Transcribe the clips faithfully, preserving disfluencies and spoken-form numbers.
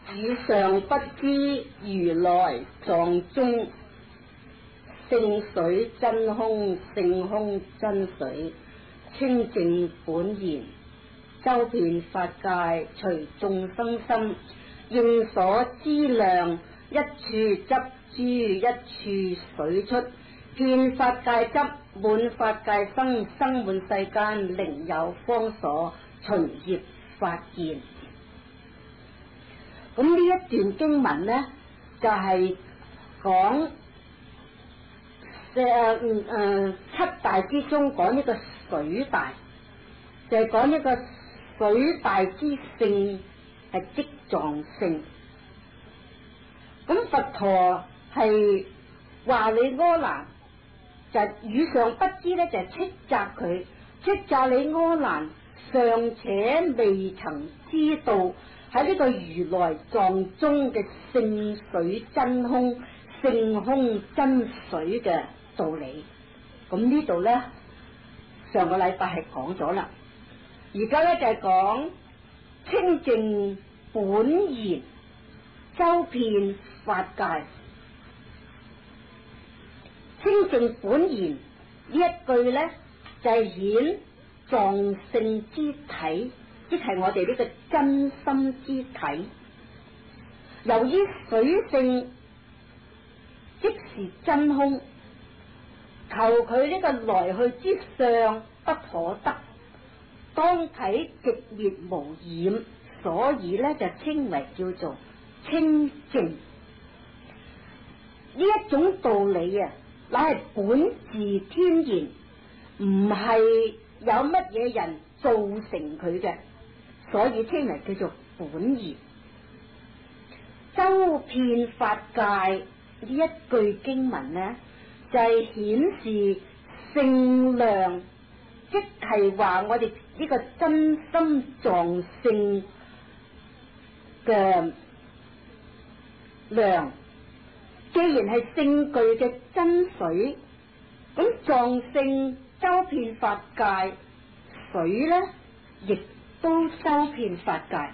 以上不知如來藏中聖水真空，聖空真水清淨本然，周遍法界，隨眾生心，應所知量，一處執諸一處水出，遍法界執滿法界生，生滿世間另有方所，循業發現。咁呢一段經文呢，就係、是、講誒誒七大之中講一個水大，就係、是、講一個水大之性係即藏性。咁佛陀係話你阿難，就語上不知咧，就係斥責佢，斥責你阿難尚且未曾知道喺呢個如來藏中嘅聖水真空、聖空真水嘅道理。咁呢度咧，上個禮拜係講咗啦，而家咧就係講清淨本然，周遍法界。清淨本然呢一句咧，就係、是、顯藏性之體，即係我哋呢個真心之體。由於水性即是真空，求佢呢個來去之相不可得，當體寂滅無染，所以咧就稱為叫做清淨。呢一種道理啊，乃係本自天然，唔係有乜嘢人造成佢嘅，所以稱為叫做本然。周遍法界呢一句經文呢，就係、是、顯示聖量，即係話我哋呢個真心藏性嘅量。既然係聖具嘅真水，咁藏性周遍法界，水呢亦都周遍法界，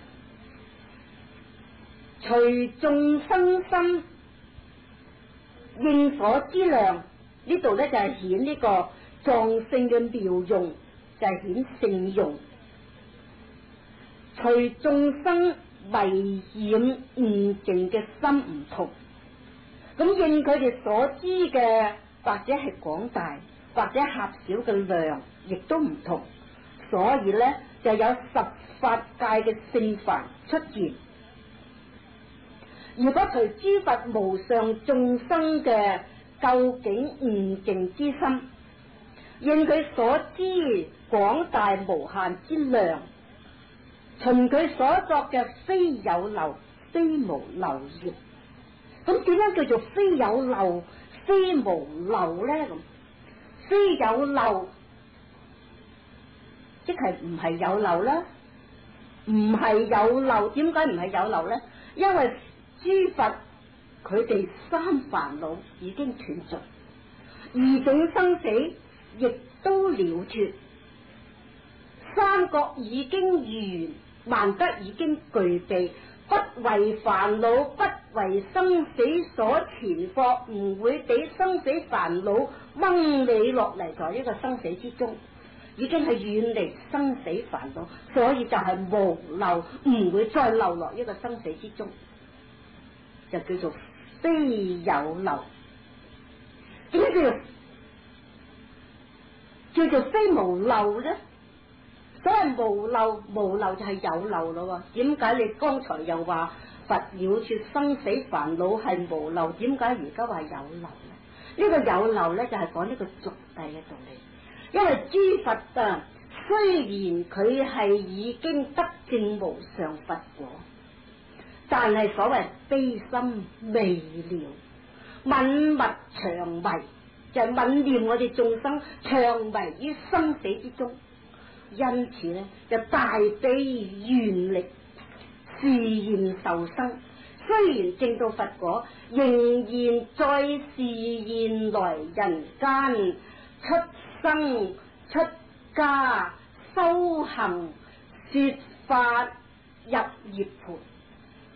隨眾生心應所知量。呢度呢就係顯呢個藏性嘅妙用，就係顯聖用。隨眾生迷染悟淨嘅心唔同，咁應佢哋所知嘅，或者係廣大，或者狹小嘅量，亦都唔同，所以呢，就有十法界嘅聖凡出現。如果隨諸佛無上眾生嘅究竟悟淨之心，應佢所知廣大無限之量，循佢所作嘅非有漏非無漏業。咁點樣叫做非有漏非無漏呢？咁非有漏即係唔係有漏啦，唔係有漏。點解唔係有漏呢？因為諸佛佢哋三煩惱已經斷盡，二種生死亦都了脫，三覺已經完，萬德已經具備，不為煩惱，不為生死所纏縛，唔會俾生死煩惱掹你落嚟，在呢個生死之中，已經係遠離生死煩惱，所以就係無漏，唔會再流落呢個生死之中，就叫做非有漏。點解叫做叫做非無漏呢？所謂無漏，無漏就係有漏咯。點解你剛才又話佛了脫生死煩惱係無漏？點解而家話有漏呢？呢、這個有漏呢，就係講呢個俗諦嘅道理。因為諸佛啊，雖然佢係已經得證無上佛果，但係所謂悲心未了，泯滅長迷，就係泯念我哋眾生長迷於生死之中。因此呢，就大悲願力示現受生，雖然證到佛果，仍然再示現來人間出生出家修行說法入涅槃。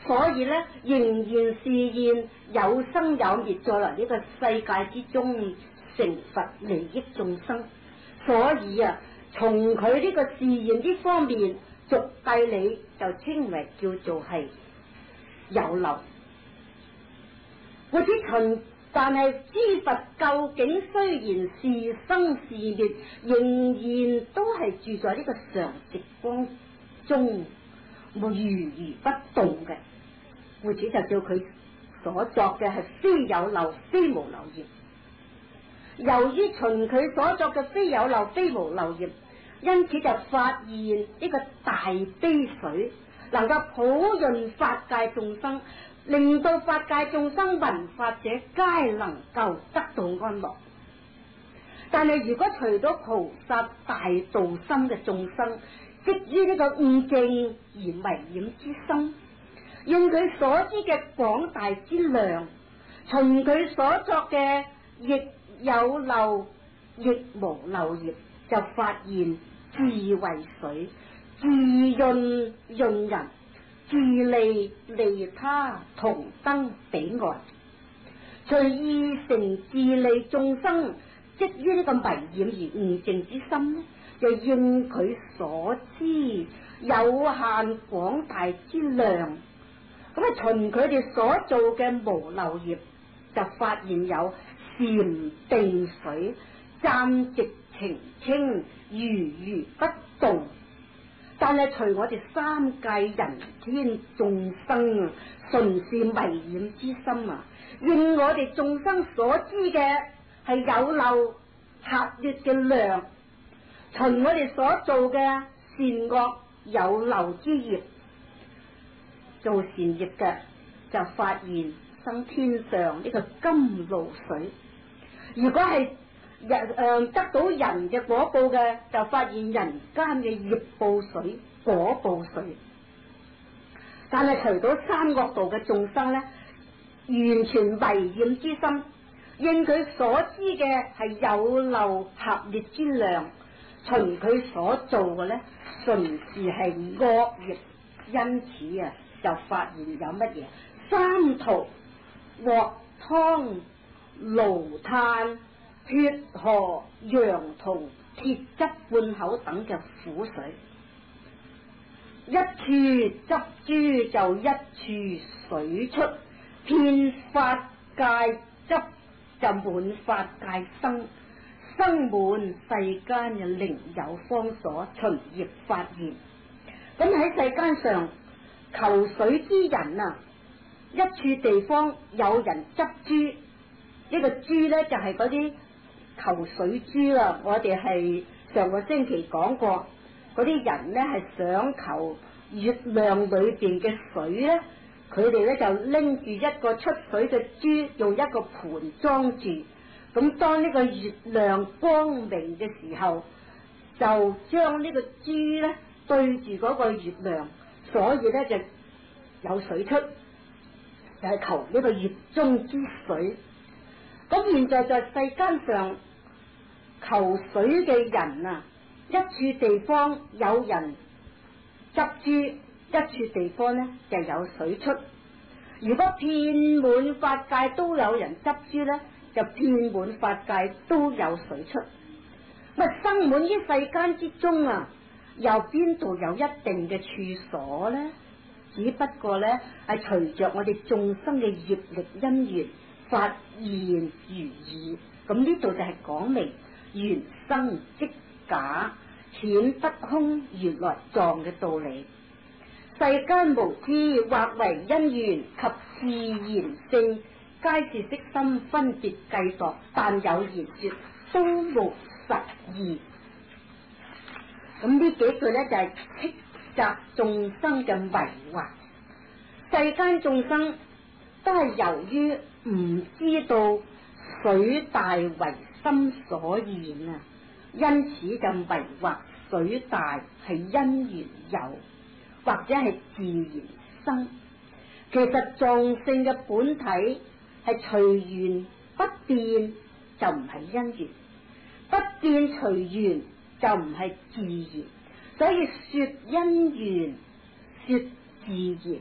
所以咧仍然是現有生有滅，再來呢個世界之中成佛利益眾生。所以啊，從佢呢個示現呢方面，俗諦理就稱為叫做係有漏。或者循，但係諸佛究竟雖然是生是滅，仍然都係住在呢個常寂光中，如如不動嘅。或者就叫佢所作嘅係非有漏非無漏業。由於循佢所作嘅非有漏非無漏業，因此就發現呢個大悲水能夠普潤法界眾生，令到法界眾生聞法者皆能夠得到安樂。但係如果除咗菩薩大道心嘅眾生，即於呢個悟淨而迷染之心，應佢所知嘅廣大之量，循佢所作嘅亦有漏亦無漏業，就發現自為水，自潤潤人，自利利他，同登彼岸。隨意成自利眾生，即於呢個迷染而悟淨之心呢，就應佢所知有限廣大之量，咁啊循佢哋所做嘅無漏業，就發現有禪定水，暫寂澄清，如如不動。但係隨我哋三界人天眾生，純是迷染之心啊！應我哋眾生所知嘅係有漏狹劣嘅量，循我哋所做嘅善惡有漏之業，做善業嘅就發現生天上呢個甘露水；如果係人誒、呃、得到人嘅果報嘅，就發現人間嘅業報水、果報水。但係除咗三惡道嘅眾生咧，完全迷染之心，應佢所知嘅係有漏狹劣之量，循佢所做嘅咧，純是係惡業。因此啊，就發現有乜嘢三途、鑊湯、爐炭、血河、羊銅、鐵汁半口等嘅苦水，一處執珠就一處水出，遍法界執就滿法界生，生滿世間嘅靈有方所，循業發現。咁喺世間上求水之人啊，一處地方有人執珠，呢個珠咧就係嗰啲求水珠啦。我哋係上個星期講過，嗰啲人咧係想求月亮裏邊嘅水咧，佢哋咧就拎住一個出水嘅珠，用一個盤裝住。咁當呢個月亮光明嘅時候，就將呢個珠咧對住嗰個月亮，所以咧就有水出，就係求呢個月中之水。咁現在在世間上求水嘅人啊，一處地方有人執珠，一處地方咧就有水出。如果遍滿法界都有人執珠咧，就遍滿法界都有水出。咁生滿於世間之中啊，又邊度有一定嘅處所咧？只不過咧係隨着我哋眾生嘅業力因緣發現如意。咁呢度就係講明緣生即假，顯不空如來藏嘅道理。世間無知，或為因緣及自然性，皆是悉心分別計度，但有言說都無實義。咁呢幾句咧就係斥責眾生嘅迷惑。世間眾生都係由於唔知道水大為心所現啊，因此就迷惑水大係因緣有，或者係自然生。其實藏性嘅本體係隨緣不變，就唔係因緣；不變隨緣就唔係自然。所以說因緣，說自然，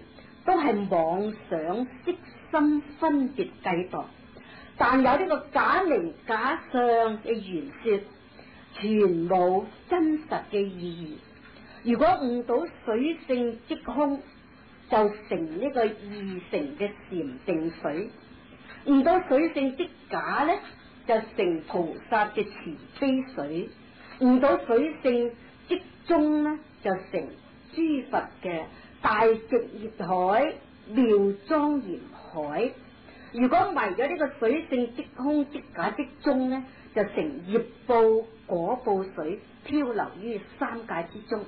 都係妄想色心分別計度，但有呢個假名假相嘅言說，全冇真實嘅意義。如果悟到水性即空，就成呢個二乘嘅禪定水；悟到水性即假呢，就成菩薩嘅慈悲水；悟到水性即中呢，就成諸佛嘅大寂熱海、妙莊嚴海。如果迷咗呢個水性即空即假即中呢，就成業報果報水，漂流於三界之中。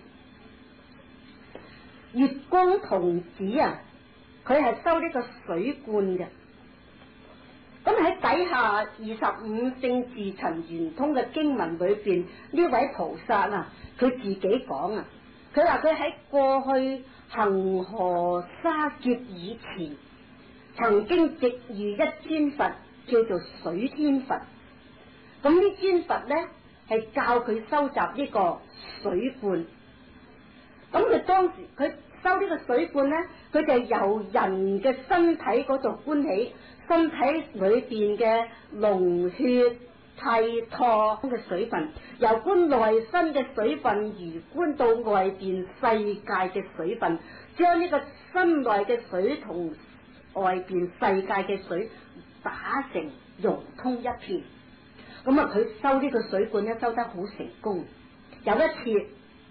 月光童子啊，佢係收呢個水罐嘅。咁喺底下二十五聖自陳圓通嘅經文裏邊，呢位菩薩啊，佢自己講啊，佢話佢喺過去恒河沙劫以前，曾經值遇一尊佛叫做水天佛。咁呢尊佛咧係教佢收集呢個水罐。咁佢當時佢收呢個水罐咧，佢就由人嘅身體嗰度觀起，身體裏邊嘅膿血涕唾嘅水分，由觀內身嘅水分而觀到外邊世界嘅水分，將呢個身內嘅水同外邊世界嘅水打成融通一片。咁啊，佢收呢個水罐咧收得好成功。有一次，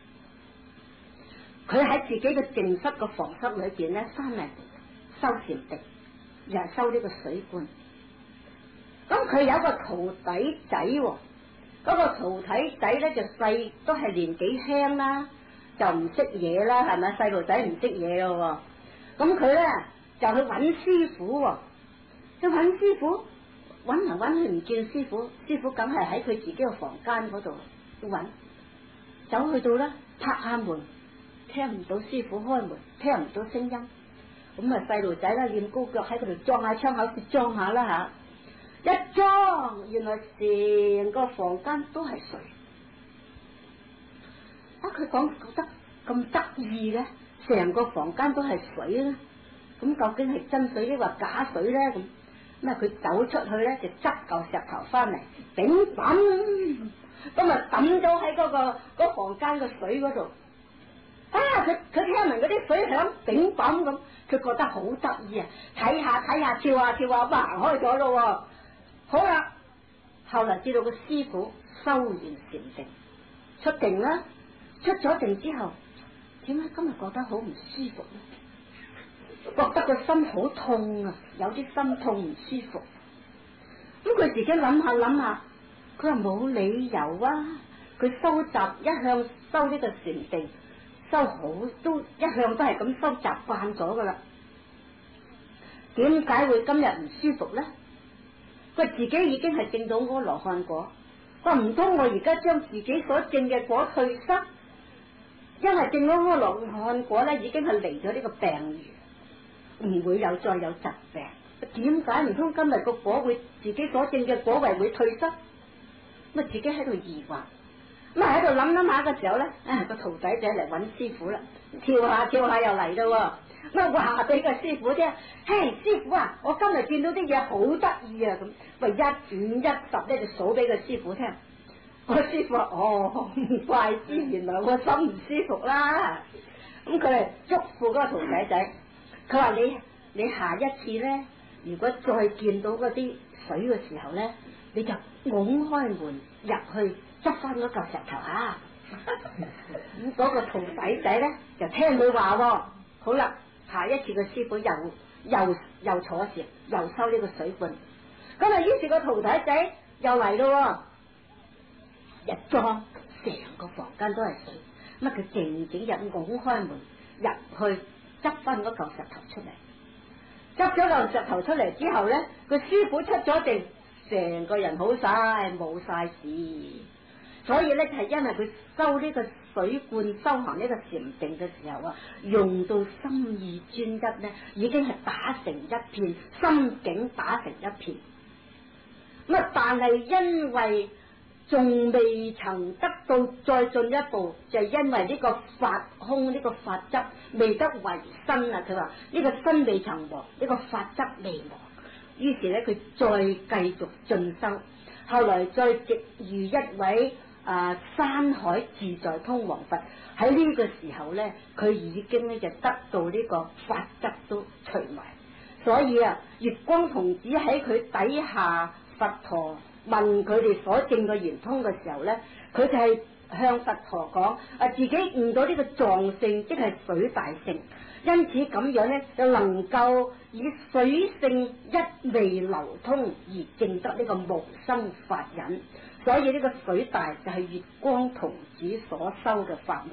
佢喺自己嘅靜室個房室裏邊咧，翻嚟收禪定，又係收呢個水罐。咁佢有一個徒弟仔，嗰、那個徒弟仔咧就細，都係年紀輕啦，就唔識嘢啦，係咪？細路仔唔識嘢咯。咁佢咧就去揾師傅，去揾師傅，揾嚟揾去唔見師傅，師傅梗係喺佢自己個房間嗰度揾，走去到咧拍下門。聽唔到師傅開門，聽唔到聲音，咁啊細路仔啦，練高腳喺嗰度裝下窗口，裝下啦吓，一裝原來成個房間都係水。啊，佢講覺得咁得意嘅，成個房間都係水咧，咁究竟係真水抑或假水咧？咁咁啊佢走出去咧就執嚿石頭翻嚟，頂抌，咁啊抌咗喺嗰個嗰房間個水嗰度。啊！佢佢聽聞嗰啲水響頂板咁，佢覺得好得意啊！睇下睇下，跳下跳下，咁行開咗咯。好啦，後來知道個師傅修完禪定，出定啦，出咗定之後，點解今日覺得好唔舒服咧？覺得個心好痛啊，有啲心痛唔舒服。咁佢自己諗下諗下，佢話冇理由啊！佢收集一向收呢個禪定。收好都一向都係咁收習慣咗噶啦，點解會今日唔舒服咧？佢自己已經係證到阿羅漢果，話唔通我而家將自己所證嘅果退失？因為證到阿羅漢果咧，已經係離咗呢個病愈，唔會有再有疾病。點解唔通今日個果會自己所證嘅果位會退失？咁啊自己喺度疑惑。咁啊喺度諗諗下嘅時候咧，啊個徒弟仔嚟揾師傅啦，跳下跳下又嚟咯。咁啊話俾個師傅聽，嘿師傅啊，我今日見到啲嘢好得意啊！咁喂一五一十咧就數俾個師傅聽。個師傅話：哦，唔怪之，原來我心唔舒服啦。咁佢係囑咐嗰個徒弟仔，佢話你你下一次咧，如果再見到嗰啲水嘅時候咧，你就拱開門入去。執翻嗰嚿石頭啊！咁嗰個徒弟仔咧就聽佢話喎，好啦，下一次個師傅又又又坐時，又收呢個水罐。咁啊，於是個徒弟仔又嚟咯，一裝成個房間都係水，咁啊佢靜靜入拱開門入去執翻嗰嚿石頭出嚟，執咗嚿石頭出嚟之後咧，個師傅出咗定，成個人好晒冇晒事。所以咧，係因為佢收呢個水罐修行呢個禪定嘅時候啊，用到心意專一咧，已經係打成一片，心境打成一片。咁啊，但係因為仲未曾得到再進一步，就係因為呢個法空呢個法則未得為身啊！佢話呢個身未曾亡，呢個法則未亡，於是咧佢再繼續進修，後來再值遇一位啊山海自在通王佛，喺呢個時候咧，佢已經咧就得到呢個法則都除埋，所以啊，月光童子喺佢底下，佛陀問佢哋所證嘅圓通嘅時候咧，佢就係向佛陀講啊，自己悟到呢個藏性，即係水大性，因此咁樣咧就能夠以水性一味流通而證得呢個無生法忍，所以呢個水大就係月光童子所修嘅法門。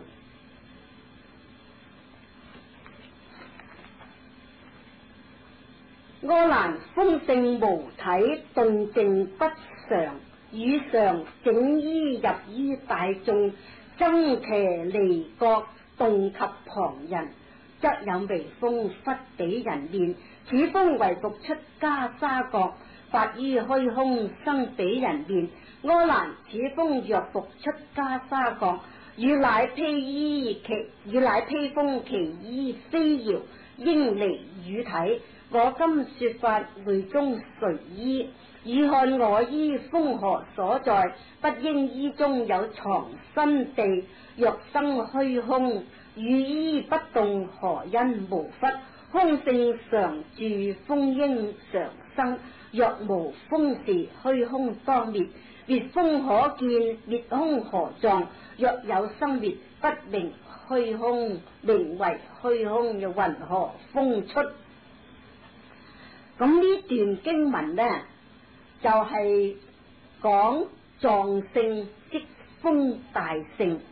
柯蘭風性無體，動靜不常，與常整依入於大眾，爭騎離角，動及旁人，則有微風忽比人面。此風為復出袈裟國，發於虛空生比人面。柯蘭，此風若復出袈裟國，與乃披衣其與乃披風其衣飛搖，應離語體。我今說法會中誰依？以看我衣風何所在？不應衣中有藏身地。若生虛空，與衣不動，何因無忽？空性常住，風應常生。若無風時，虛空當滅。滅風可見，滅空何狀？若有生滅，不明虛空，名為虛空，又云何風出？咁呢段經文呢，就係、是、講藏性即風大性，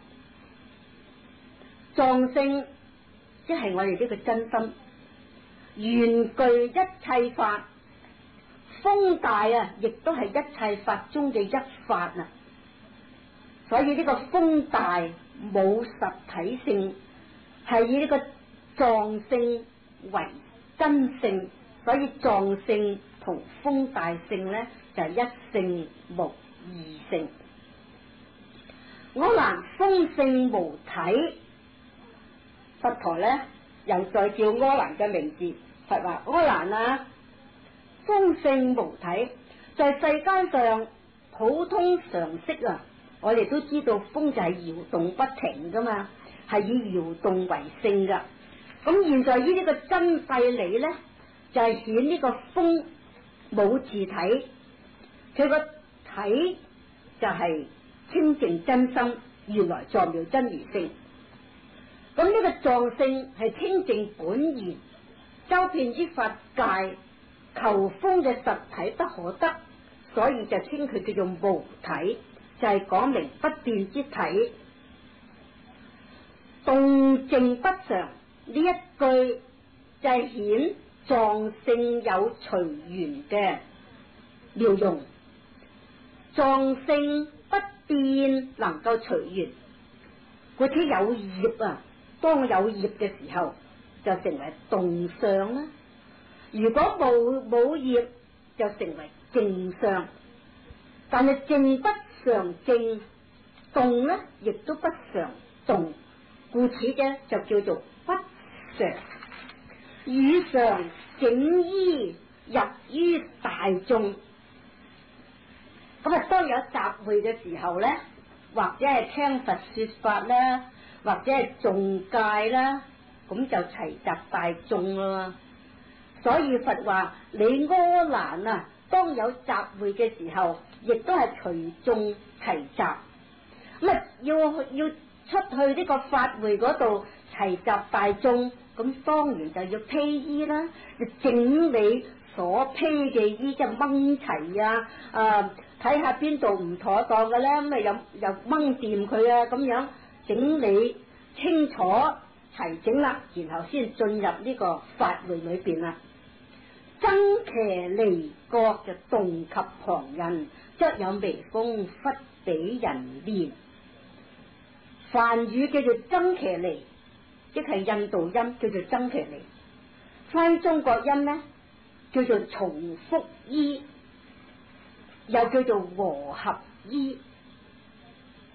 藏性即係我哋呢個真心，緣具一切法，風大啊，亦都係一切法中嘅一法啊。所以呢個風大冇實體性，係以呢個藏性為真性。所以藏性同風大性呢，就係、是、一性無二性。柯蘭風性無體，佛陀呢又再叫柯蘭嘅名字，佛話柯蘭啊，風性無體，在世間上普通常識啊，我哋都知道風就係搖動不停噶嘛，係以搖動為性噶。咁現在於呢個真諦理呢，就係顯呢個風冇自體，佢個體就係清淨真心，原來藏妙真如性。咁呢個藏性係清淨本然，周遍於法界，求風嘅實體不可得，所以就稱佢叫做無體，就係、是、講明不變之體。動靜不常呢一句就係顯藏性有隨緣嘅妙用，藏性不變能夠隨緣，嗰啲有業啊，當有業嘅時候就成為動相啦。如果冇冇業就成為靜相，但係靜不常靜，動呢亦都不常動，故此嘅就叫做不常。與常整依入於大眾，咁啊當有集會嘅時候咧，或者係聽佛說法啦，或者係誦戒啦，咁就齊集大眾啦。所以佛話你柯蘭啊，當有集會嘅時候，亦都係隨眾齊集。咁啊要要出去呢個法會嗰度齊集大眾。咁當然就要披衣啦，要整理所披嘅衣，即係掹齊啊！啊，睇下邊度唔妥當嘅咧，咁啊又又掹掂佢啊，咁樣整理清楚齊整啦，然後先進入呢個法會裏邊啦。爭騎離角就動及旁人，則有微風忽比人面。梵語叫做爭騎離，即係印度音叫做爭騎離，翻中國音呢叫做重複依，又叫做和合依。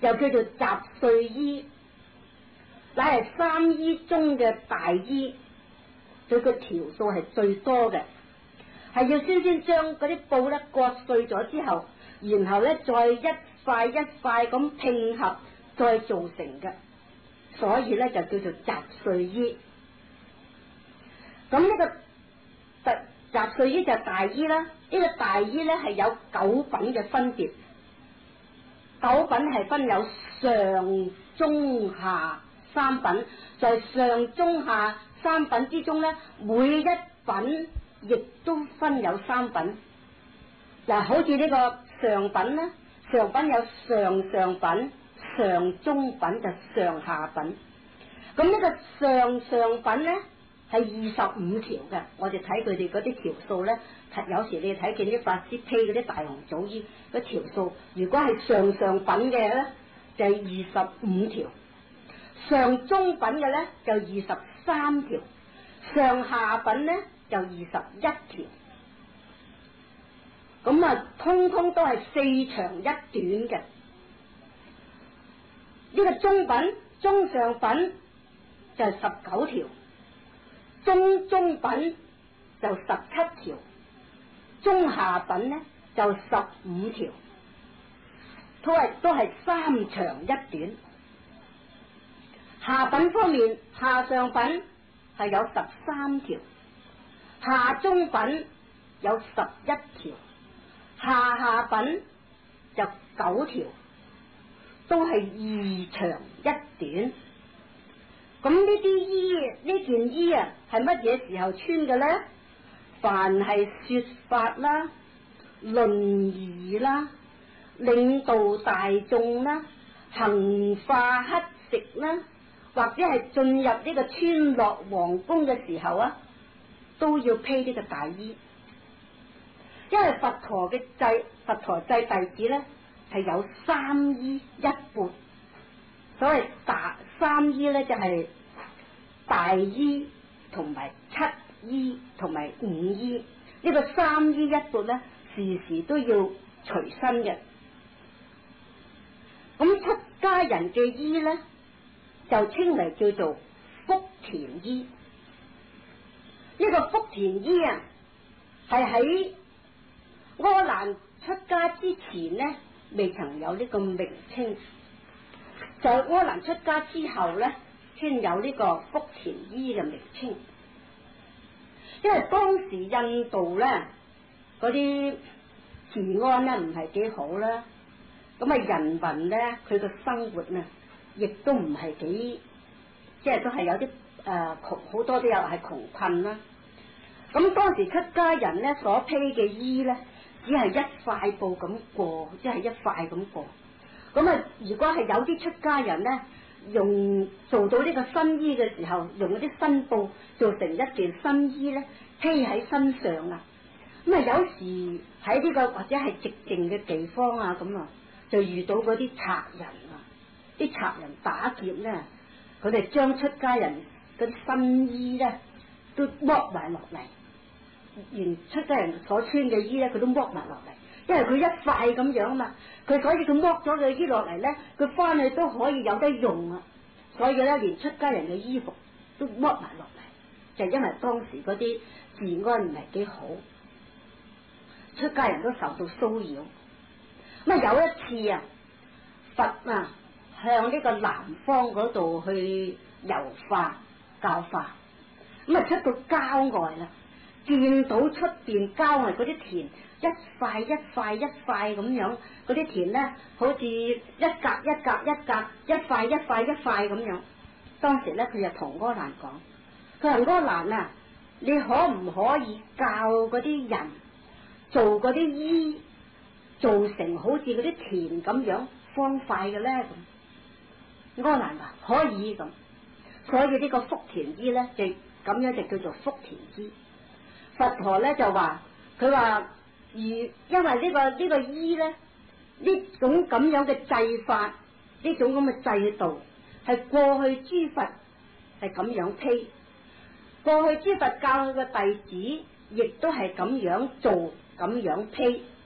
又叫做雜碎衣，乃係三衣中嘅大衣，佢個條數係最多嘅，係要先先將嗰啲布咧割碎咗之後，然後咧再一塊一塊咁拼合再做成嘅，所以咧就叫做雜碎衣。咁呢個雜雜碎衣就係大衣啦，呢、這個大衣咧係有九品嘅分別，九品係分有上中下三品，在、就是、上中下三品之中咧，每一品亦都分有三品。嗱，好似呢個上品咧，上品有上上品、上中品就上下品。咁呢個上上品咧係二十五條嘅，我哋睇佢哋嗰啲條數咧，有時你睇見啲法師披嗰啲大紅祖衣嗰條數，如果係上上品嘅咧就係二十五條，上中品嘅咧就二十三條，上下品咧就二十一條。咁啊，通通都係四長一短嘅。呢個中品、中上品就係十九條，中中品就十七條，中下品咧就十五條，都係都係三長一短。下品方面，下上品係有十三條，下中品有十一條，下下品就九條，都係二長一短。咁呢啲衣，呢件衣啊，係乜嘢時候穿嘅咧？凡係說法啦、論議啦、領導大眾啦、行化乞食啦，或者係進入呢個村落皇宮嘅時候啊，都要披呢個大衣。因為佛陀嘅制，佛陀制弟子咧係有三衣一缽。所謂大三衣咧就係、是、大衣同埋七衣同埋五衣，呢、這個三衣一缽咧時時都要隨身嘅。咁出家人嘅衣咧就稱為叫做福田衣。呢、這個福田衣啊係喺柯蘭出家之前咧未曾有呢個名稱。在柯蘭出家之後咧，先有呢個福田衣嘅名稱。因為當時印度咧嗰啲治安咧唔係幾好啦，咁啊人民咧佢個生活咧亦都唔係幾，即係都係有啲誒窮，好多都有係窮困啦。咁當時出家人咧所披嘅衣咧，只係一塊布咁過，即係一塊咁過。咁啊，如果係有啲出家人咧，用做到呢個新衣嘅時候，用嗰啲新布做成一件新衣咧，披喺身上啊。咁啊，有時喺呢個或者係寂靜嘅地方啊，咁啊，就遇到嗰啲賊人啊，啲賊人打劫咧，佢哋將出家人嗰啲新衣咧都剝埋落嚟，連出家人所穿嘅衣咧，佢都剝埋落嚟。因為佢一塊咁樣嘛，佢所以佢剝咗佢衣落嚟咧，佢翻去都可以有得用啊。所以咧，連出家人嘅衣服都剝埋落嚟，就因為當時嗰啲治安唔係幾好，出家人都受到騷擾。咁啊有一次啊，佛啊向呢個南方嗰度去遊化教化，咁啊出到郊外啦，見到出邊郊外嗰啲田。一塊一塊一塊咁樣，嗰啲田咧好似一格一格一格，一塊一塊一塊咁樣。當時咧佢就同柯蘭講，佢話柯蘭啊，你可唔可以教嗰啲人做嗰啲衣，做成好似嗰啲田咁樣方塊嘅咧？咁柯蘭話可以咁，所以呢個福田衣咧就咁樣就叫做福田衣。佛陀咧就話，佢話。而因為呢、這個呢、這個衣咧，呢種咁樣嘅制法，呢種咁嘅制度，係過去諸佛係咁樣披，過去諸佛教佢嘅弟子亦都係咁樣做，咁樣披。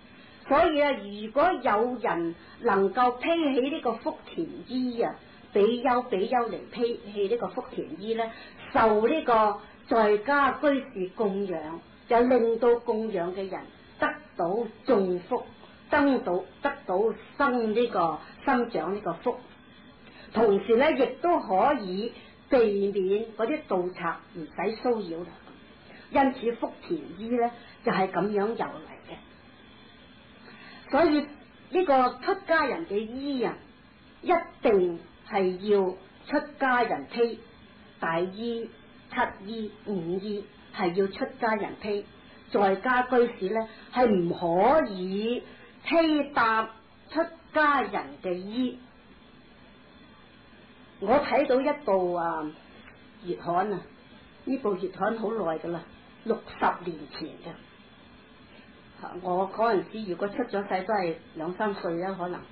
所以啊，如果有人能夠披起呢個福田衣啊，比丘比丘嚟披起呢個福田衣咧，受呢個在家居士供養，就令到供養嘅人得到眾福，得到得到生呢個生長呢個福，同時咧亦都可以避免嗰啲盜賊唔使騷擾啦。因此福田衣咧就係、是、咁樣由嚟嘅。所以呢個出家人嘅衣啊，一定係要出家人披，大衣、七衣、五衣係要出家人披，在家居士咧係唔可以披搭出家人嘅衣。我睇到一部啊月刊啊，呢部月刊好耐噶啦，六十年前嘅。我嗰陣時如果出咗世都係兩三歲啦，可能。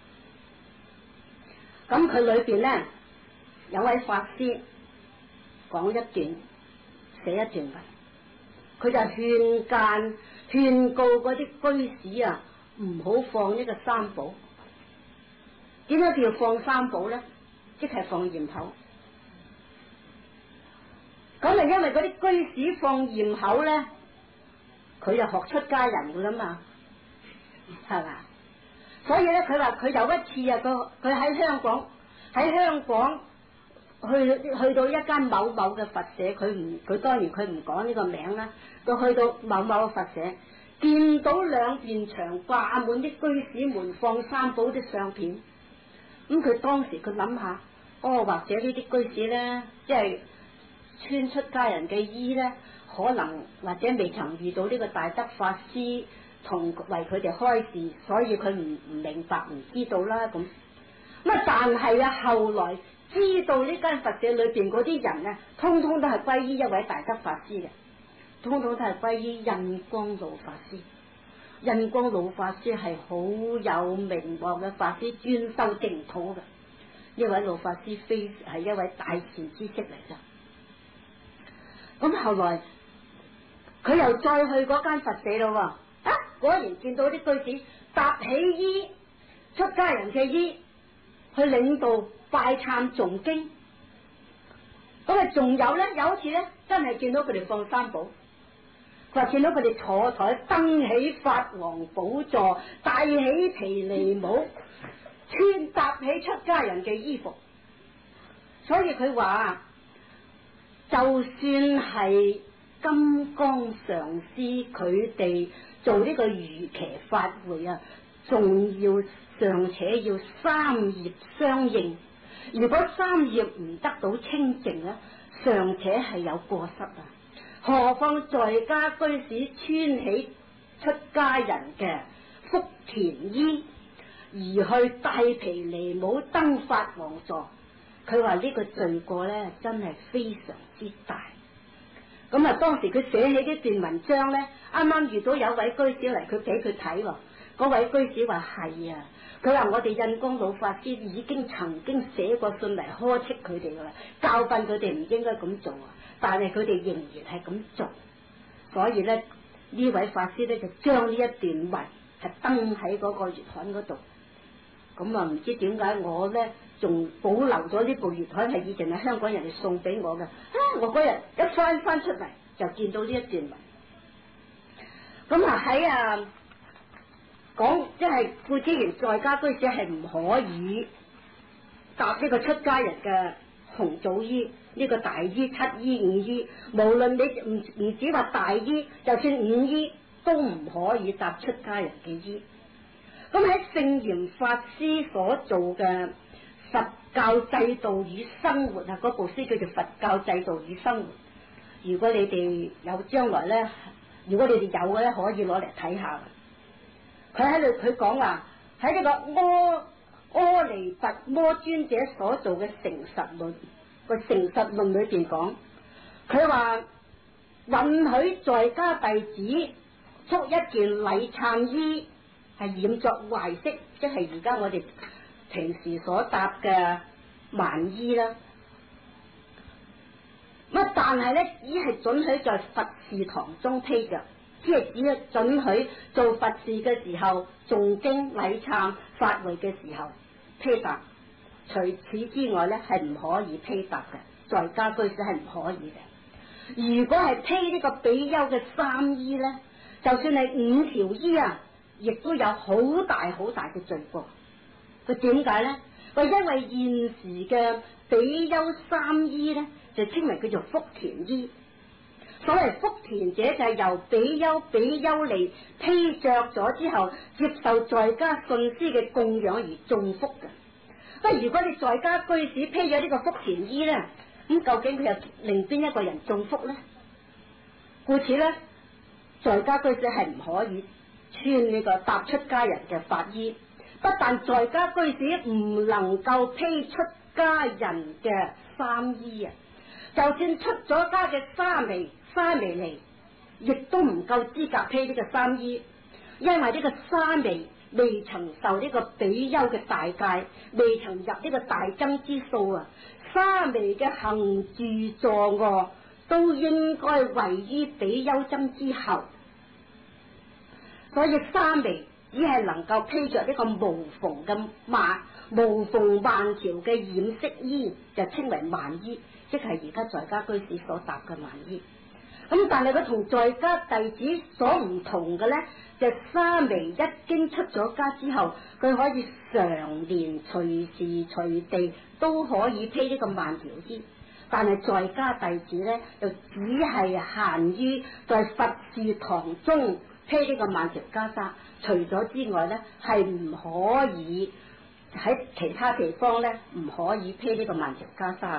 咁佢裏邊咧有位法師講一段，寫一段文，佢就勸諫勸告嗰啲居士啊，唔好放呢個三寶。點解叫放三寶咧？即係放焰口。咁啊，因為嗰啲居士放焰口咧，佢就學出家人噶啦嘛，係嘛？所以咧，佢話佢有一次啊，佢佢喺香港喺香港去去到一間某某嘅佛舍，佢唔佢當然佢唔講呢個名啦。佢去到某某嘅佛舍，見到兩邊牆掛滿啲居士們放三寶啲相片。咁佢當時佢諗下，哦，或者呢啲居士咧，即係穿出家人嘅衣咧，可能或者未曾遇到呢個大德法師同為佢哋開示，所以佢唔唔明白唔知道啦咁。咁啊，但係啊，後來知道呢間佛舍裏邊嗰啲人咧，通通都係歸依一位大德法師嘅，通通都係歸依印光老法師。印光老法師係好有名望嘅法師，專修淨土嘅。呢位老法師非係一位大善知識嚟㗎。咁後來佢又再去嗰間佛舍咯，啊，果然見到啲居士搭起衣，出家人嘅衣，去領導拜懺誦經。咁啊，仲有咧，有一次咧，真係見到佢哋放三寶。佢話見到佢哋坐台登起法王寶座，戴起毗尼帽，穿搭起出家人嘅衣服。所以佢話，就算係金剛上師佢哋做呢個瑜伽法會啊，仲要尚且要三業相應。如果三業唔得到清淨咧，尚且係有過失啊。何況在家居士穿起出家人嘅福田衣，而去戴毗尼帽登法王座，佢話呢個罪過咧真係非常之大。咁啊，當時佢寫起呢段文章咧，啱啱遇到有位居士嚟，佢俾佢睇喎。嗰位居士話係啊，佢話我哋印光老法師已經曾經寫過信嚟呵斥佢哋噶啦，教訓佢哋唔應該咁做啊，但係佢哋仍然係咁做，所以咧呢位法師咧就將呢一段文係登喺嗰個月刊嗰度。咁啊，唔知點解我咧仲保留咗呢部月刊，係以前係香港人哋送俾我嘅。啊，我嗰日一翻翻出嚟就見到呢一段文。咁啊喺啊講，即係固之然在家居士係唔可以搭呢個出家人嘅紅棗衣，呢、這個大衣、七衣、五衣，無論你唔唔止話大衣，就算五衣都唔可以搭出家人嘅衣。咁喺聖嚴法師所做嘅佛教制度與生活啊，嗰部書叫做《佛教制度與生活》。如果你哋有將來咧，如果你哋有嘅咧，可以攞嚟睇下。佢喺度佢講話喺呢個阿阿彌達摩尊者所做嘅誠實論，個誠實論裏邊講，佢話允許在家弟子束一件禮懺衣，係染作壞色，即係而家我哋平時所搭嘅縵衣啦。乜但係咧，只係准許在佛事堂中披着， 即係只准許做佛事嘅時候、誦經禮懺法會嘅時候披搭，除此之外咧係唔可以披搭嘅，在家居士係唔可以嘅。如果係披呢個比丘嘅三衣咧，就算係五條衣啊，亦都有好大好大嘅罪過。佢點解咧？佢因為現時嘅比丘三衣咧，就稱為叫做福田衣。所謂福田者就係由比丘、比丘尼披着咗之後，接受在家信師嘅供養而中福嘅。不過如果你在家居士披咗呢個福田衣咧，咁究竟佢又令邊一個人中福咧？故此咧，在家居士係唔可以穿呢個搭出家人嘅法衣。不但在家居士唔能夠披出家人嘅三衣啊，就算出咗家嘅沙彌、沙彌尼，亦都唔夠資格披呢個三衣，因為呢個沙彌未曾受呢個比丘嘅大戒，未曾入呢個大僧之數啊，沙彌嘅行住坐臥都應該位於比丘僧之後，所以沙彌只係能夠披着呢個無縫嘅萬無縫萬條嘅染色衣，就稱為萬衣，即係而家在家居士所搭嘅萬衣。咁但係佢同在家弟子所唔同嘅咧，就沙彌一經出咗家之後，佢可以常年隨時隨地都可以披呢個萬條衣。但係在家弟子咧，就只係限於在佛事堂中披呢個萬條袈裟，除咗之外咧，係唔可以喺其他地方咧唔可以披呢個萬條袈裟。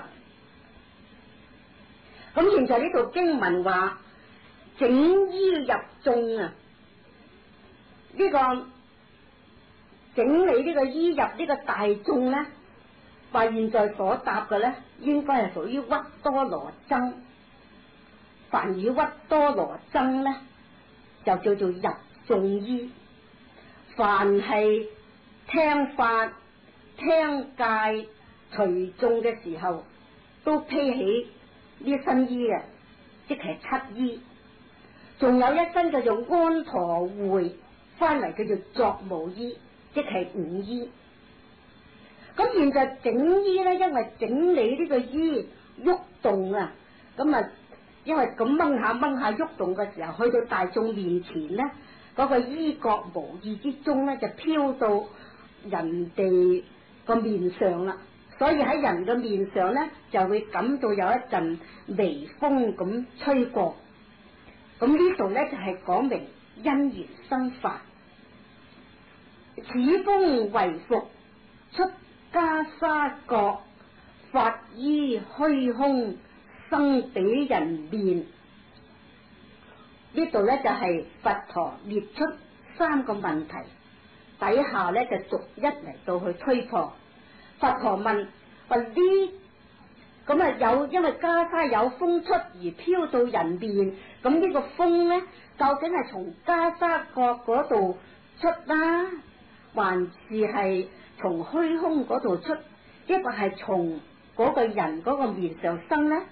咁現在呢度經文話整衣入眾啊，呢、這個整理呢個衣入呢個大眾咧，話現在所答嘅咧，應該係屬於鬱多羅僧。凡與鬱多羅僧咧，就叫做入眾衣。凡係聽法、聽戒、隨眾嘅時候，都披起呢身衣嘅，即係七衣。仲有一身叫做安陀會，翻嚟叫做作務衣，即係五衣。咁現在整衣咧，因為整理呢個衣喐動啊，咁啊，因為咁掹下掹下喐動嘅時候，去到大眾面前咧，嗰個衣角無意之中咧就飄到人哋個面上啦。所以喺人嘅面上咧，就會感到有一陣微風咁吹過。咁呢度咧就係、是、講明因緣生法，此風為服出袈裟角，法衣虛空生彼人面。呢度咧就係、是、佛陀列出三個問題，底下咧就逐一嚟到去推破。佛陀問：話呢咁啊有因為袈裟有風出而飄到人面，咁呢個風咧究竟係從袈裟角嗰度出啦，還是係從虛空嗰度出？一個係從嗰個人嗰個面上生咧？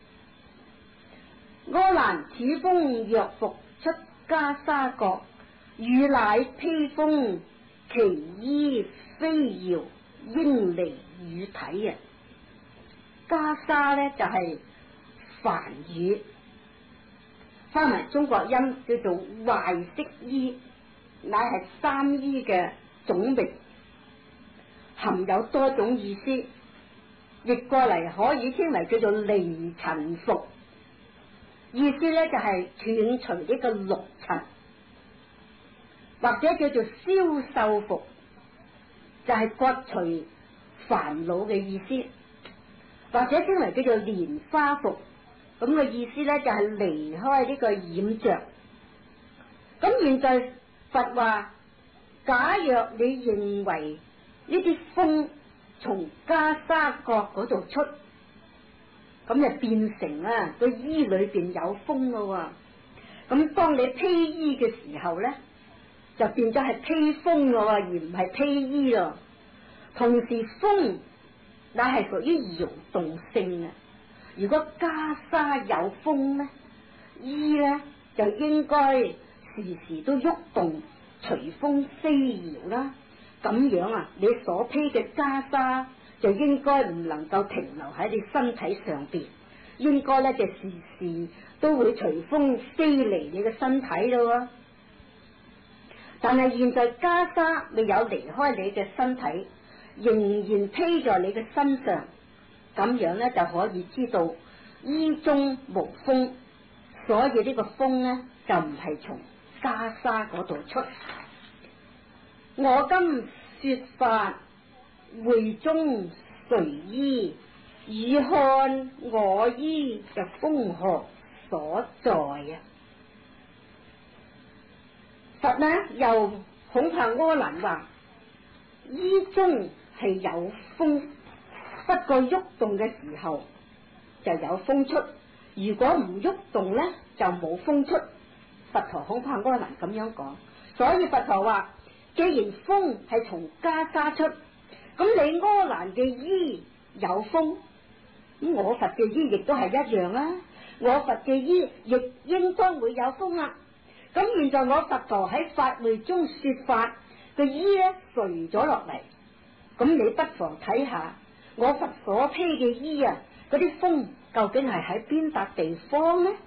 阿難，此風若復出袈裟角，汝乃披風，其衣非搖，應離汝體啊！袈裟咧就係、是、梵語，翻埋中國音叫做壞色衣，乃係三衣嘅總名，含有多種意思。譯過嚟可以稱為叫做離塵服，意思咧就係、是、斷除呢個六塵，或者叫做消受服，就係、是、割除煩惱嘅意思。或者稱為叫做蓮花服，咁嘅意思咧就係、是、離開呢個染着。咁現在佛話，假若你認為呢啲風從袈裟角嗰度出，咁就變成啊個衣裏邊有風咯。咁當你披衣嘅時候咧，就變咗係披風咯，而唔係披衣咯。同時風乃係屬於搖動性啊！如果袈裟有風咧，衣咧就應該時時都喐動，隨風飛搖啦。咁樣啊，你所披嘅袈裟就應該唔能夠停留喺你身體上邊，應該咧就時時都會隨風飛離你嘅身體咯。但係現在袈裟未有離開你嘅身體，仍然披在你嘅身上，咁樣咧就可以知道衣中無風，所以呢個風咧就唔係從袈裟嗰度出。我今說法，會中誰依？汝看我衣就風何所在啊！佛呢又恐怕阿難話，衣中係有風，不過喐動嘅時候就有風出，如果唔喐動呢就冇風出。佛陀恐怕阿難咁樣講，所以佛陀話，既然風係從袈裟出，咁你阿難嘅衣有風，咁我佛嘅衣亦都係一樣啦。我佛嘅衣亦應該會有風啦。咁現在我佛陀喺法會中說法，個衣咧垂咗落嚟，咁你不妨睇下我佛所披嘅衣啊，嗰啲風究竟係喺邊笪地方呢？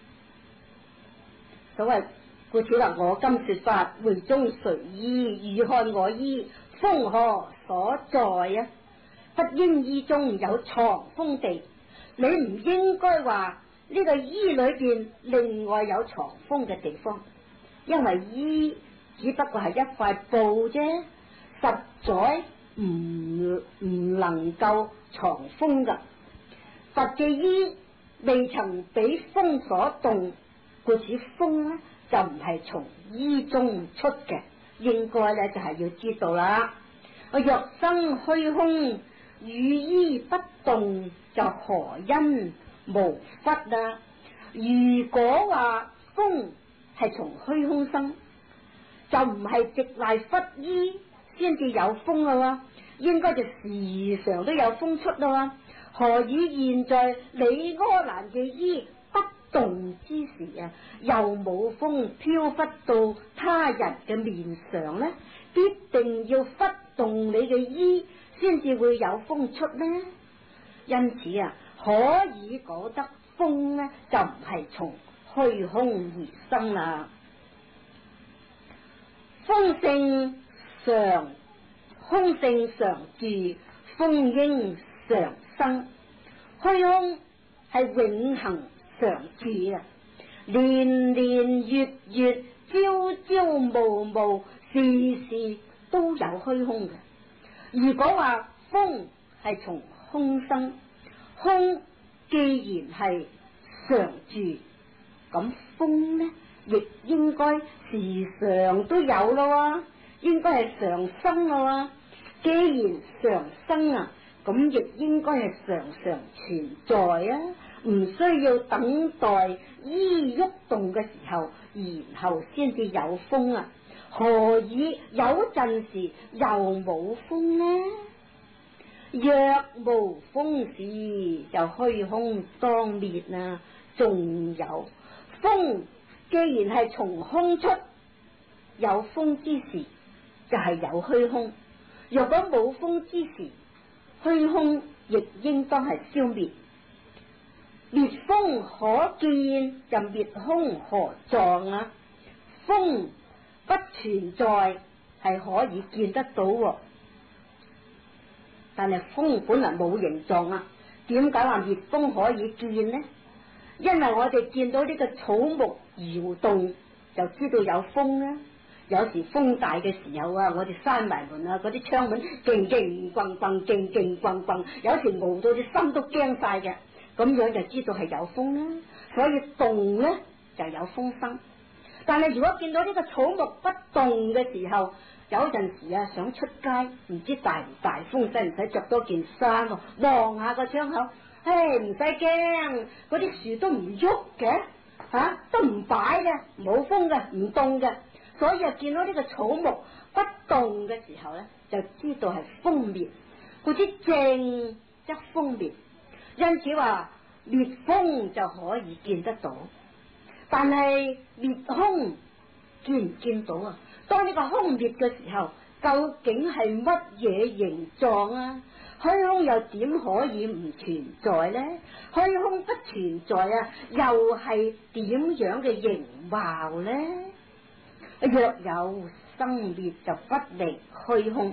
所謂故此話，我今說法，會中誰依？汝看我衣，風何所在啊？不應衣中有藏風地，你唔應該話呢個衣裏邊另外有藏風嘅地方，因為衣只不過係一塊布啫，實在唔唔能夠藏風噶。佛嘅衣未曾俾風所動，故此風呢就唔係從衣中出嘅，應該咧就係、是、要知道啦。我若生虛空，汝衣不動，就何因無忽啊？如果話風係從虛空生，就唔係直賴忽衣先至有風啦，應該就時常都有風出啦。何以現在你阿難嘅衣不動之時啊，又冇風飄忽到他人嘅面上呢？必定要忽動你嘅衣先至會有風出呢？因此啊，可以講得風呢就唔係從虛空而生啦。風性常，空性常住，風應常生。虛空係永恆常住啊，年年月月，朝朝暮暮，時時都有虛空嘅。如果話風係從空生，空既然係常住，咁風呢亦應該時常都有咯，應該係常生咯。既然常生啊，咁亦應該係常常存在啊，唔需要等待衣喐動嘅時候，然後先至有風啊。何以有陣時又冇風呢？若無風時，就虛空當滅啊！仲有風，既然係從空出，有風之時就係有虛空。若果冇風之時，虛空亦應當係消滅。滅風可見，就滅空何狀啊？風不存在係可以見得到喎，但係風本來冇形狀啊，點解話滅風可以見呢？因為我哋見到呢個草木搖動就知道有風啦。有時風大嘅時候啊，我哋閂埋門啊，嗰啲窗門勁勁轟轟，勁勁轟轟，有時熬到啲心都驚晒嘅，咁樣就知道係有風啦。所以動呢就有風生。但係如果見到呢個草木不動嘅時候，有陣時啊想出街，唔知大唔大風，使唔使着多件衫喎？望下個窗口，唉，唔使驚，嗰啲樹都唔喐嘅，吓、啊、都唔擺嘅，冇風嘅，唔動嘅。所以啊，見到呢個草木不動嘅時候咧，就知道係風滅。故知靜則風滅，因此話滅風就可以見得到。 但係滅空見唔見到啊？當呢個空滅嘅時候，究竟係乜嘢形狀啊？虛空又點可以唔存在呢？虛空不存在啊，又係點樣嘅形貌呢？若有生滅就不離虛空，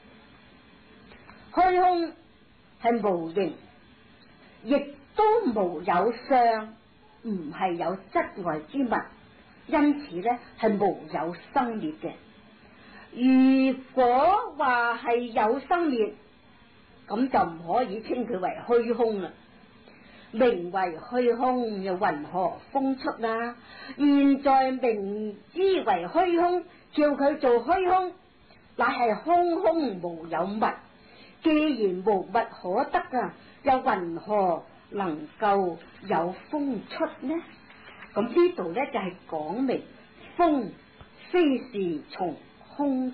虛空係無形，亦都無有相，唔係有質外之物，因此呢係無有生滅嘅。如果話係有生滅，咁就唔可以稱佢為虛空啦。名為虛空又云何風出啊？現在明知為虛空，叫佢做虛空，乃係空空無有物。既然無物可得啊，又云何能夠有風出呢？咁呢度呢就係、是、講明風非是從空出，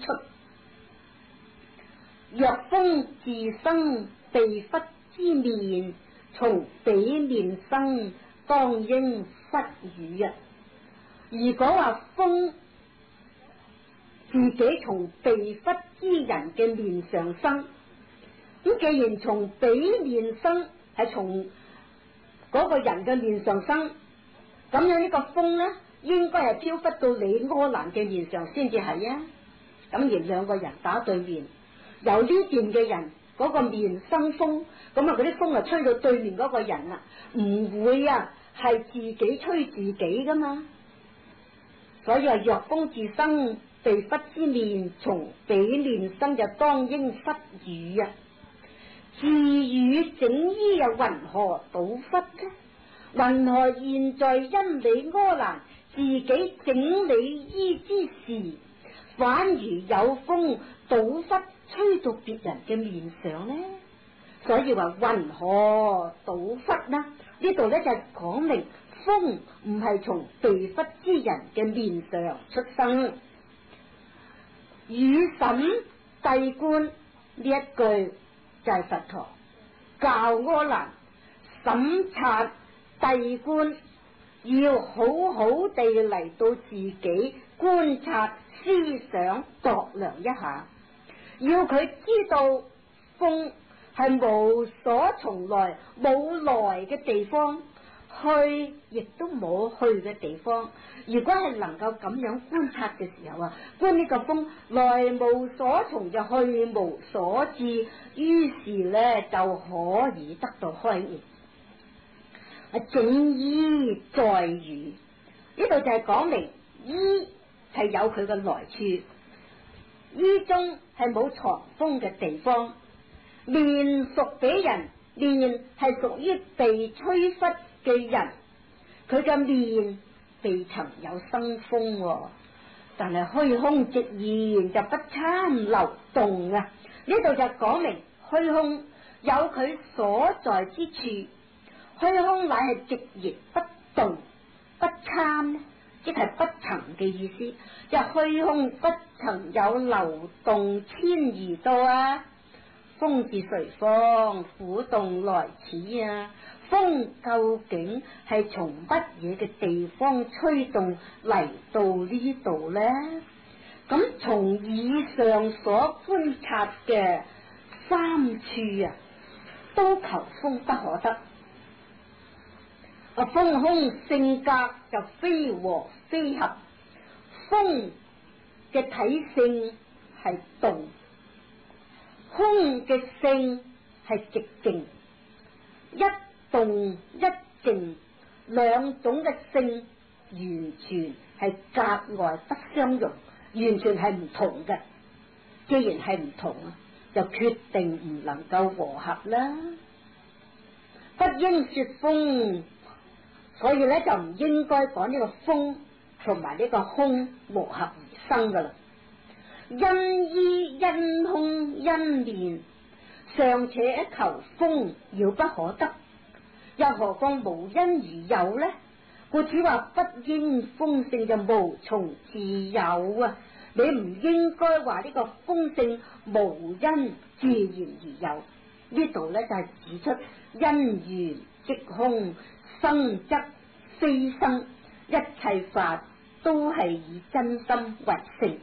若風自生地忽之面，從彼面生，當應忽語啊！如果話風自己從地忽之人嘅面上生，咁既然從彼面生，係從嗰個人嘅面上生，咁樣呢個風呢，應該係飄忽到李柯蘭嘅面上先至係啊！咁而兩個人打對面，由呢邊嘅人嗰、那個面生風，咁啊嗰啲風啊吹到對面嗰個人啊，唔會啊係自己吹自己噶嘛。所以話若風自生地忽之面，從彼面生，就當應忽語啊。自語整衣又云何倒忽呢？云何現在因李柯蘭自己整理衣之時，反而有風倒忽吹到別人嘅面上呢？所以話云何倒忽呢？呢度呢就係講明風唔係從地忽之人嘅面上出生。與審帝觀呢一句就係佛陀教柯蘭審察帝觀，要好好地嚟到自己觀察思想度量一下，要佢知道風係無所從來冇來嘅地方，去亦都冇去嘅地方。如果係能夠咁樣觀察嘅時候啊，觀呢個風來無所從就去無所至，於是呢就可以得到開悟。整衣在語，呢度就係講明衣係有佢嘅來處，衣中係冇藏風嘅地方。面屬俾人，面係屬於被吹拂嘅人，佢嘅面未曾有生風，哦，但係虛空直然就不參流動啊！呢度就講明虛空有佢所在之處。虛空乃係直然不動不參呢，即係不曾嘅意思。就虛空不曾有流動遷移到啊！風自隨方，苦動來此啊！風究竟係從乜嘢嘅地方吹動嚟到呢度呢？咁從以上所觀察嘅三處啊，都求風不可得。啊，風空性格就非和非合，風嘅體性係動，空嘅性係寂靜，一動一靜兩種嘅性完全係格外不相容，完全係唔同嘅。既然係唔同，就決定唔能夠和合啦。不應說風，所以咧就唔應該講呢個風同埋呢個空和合而生噶啦。因衣因空因面，尚且求風要不可得，又何況無因而有呢？故此話不應風性就無從自有啊！你唔應該話呢個風性無因自然而有。呢度咧就係、是、指出因緣即空，生則非生， 一切法都係以真心為性。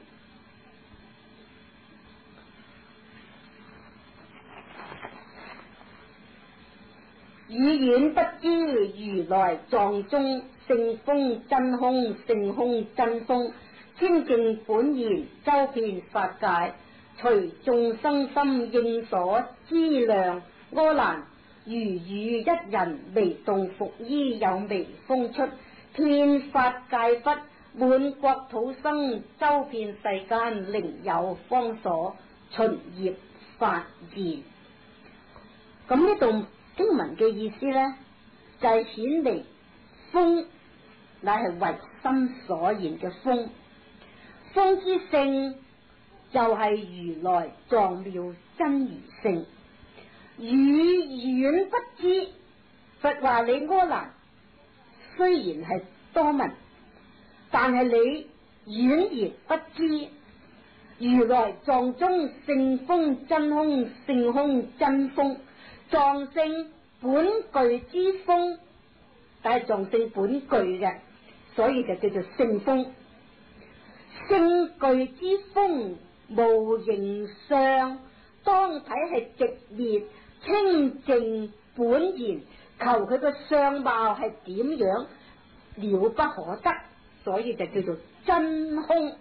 語言不知如來藏中性風真空，性空真風，清淨本然周遍法界，隨眾生心應所知量。阿難，如與一人微動伏衣，有微風出，遍法界忽，滿國土生，周遍世間，另有方所，循業發現。咁呢度經文嘅意思呢，就係顯明風乃係唯心所現嘅風，風之性就係如來藏妙真如性。語遠不知，佛話你阿難，雖然係多聞，但係你遠言不知如來藏中性風真空，性空真風。藏性本具之風，但係藏性本具嘅，所以就叫做性風。性具之風無形相，當體係直滅清淨本然，求佢個相貌係點樣了不可得，所以就叫做真空。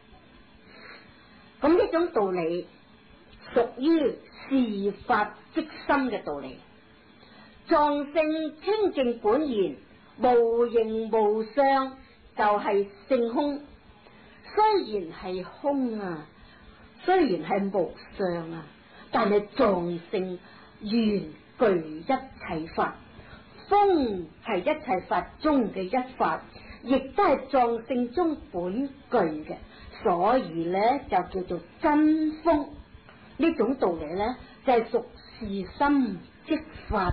咁呢種道理屬於事法即心嘅道理。藏性清淨本然，無形無相，就係、是、性空。雖然係空啊，雖然係無相啊，但係藏性原具一切法。風係一切法中嘅一法，亦都係藏性中本具嘅，所以咧就叫做真風。呢種道理咧就係、是、屬事心即法。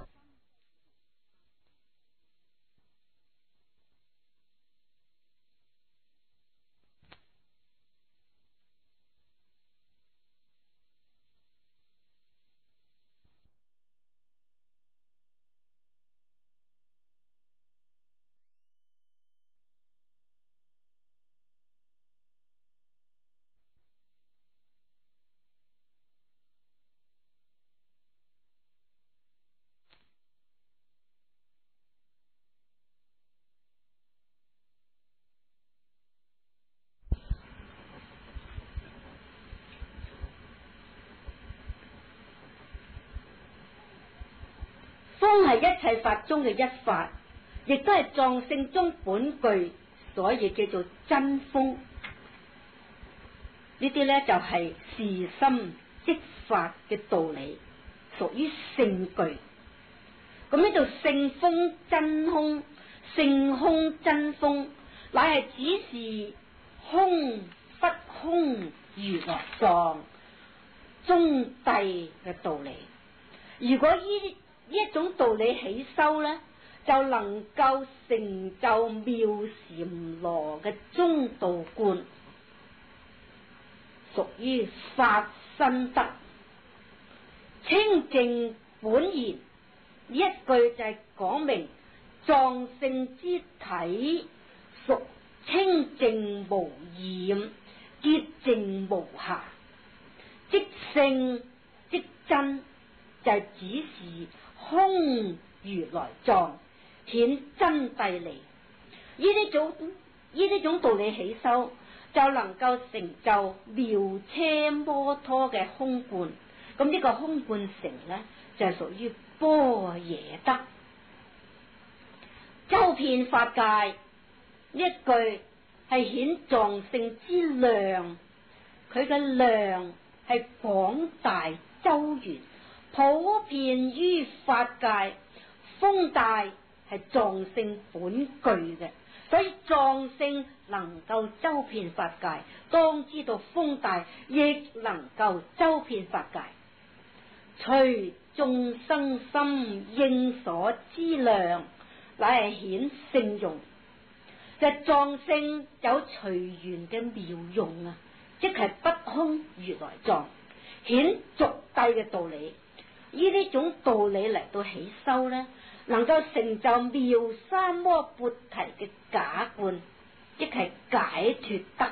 風係一切法中嘅一法，亦都係藏性中本具，所以叫做真風。呢啲咧就係、是、事心即法嘅道理，屬於性具。咁呢度性風真空，性空真風，乃係指示空不空如來藏中諦嘅道理。如果依呢一種道理起修呢，就能夠成就妙禪羅嘅中道觀，屬於法身德清淨本然。呢一句就係講明藏性之體屬清淨無染，潔淨無瑕，即性即真，就係指示空如來藏顯真諦嚟。呢呢種呢呢種道理起修，就能夠成就妙車摩拖嘅空觀。咁呢個空觀成呢，就係屬於般若德。周遍法界呢一句係顯藏性之量，佢嘅量係廣大周圓，普遍於法界。風大係藏性本具嘅，所以藏性能夠周遍法界，當知道風大亦能夠周遍法界。隨眾生心應所知量，乃係顯性用。就係、藏性有隨緣嘅妙用啊，即係不空如來藏，顯俗諦嘅道理。依呢種道理嚟到起修呢， 能夠成就妙三摩缽提嘅假觀，即係解脫得。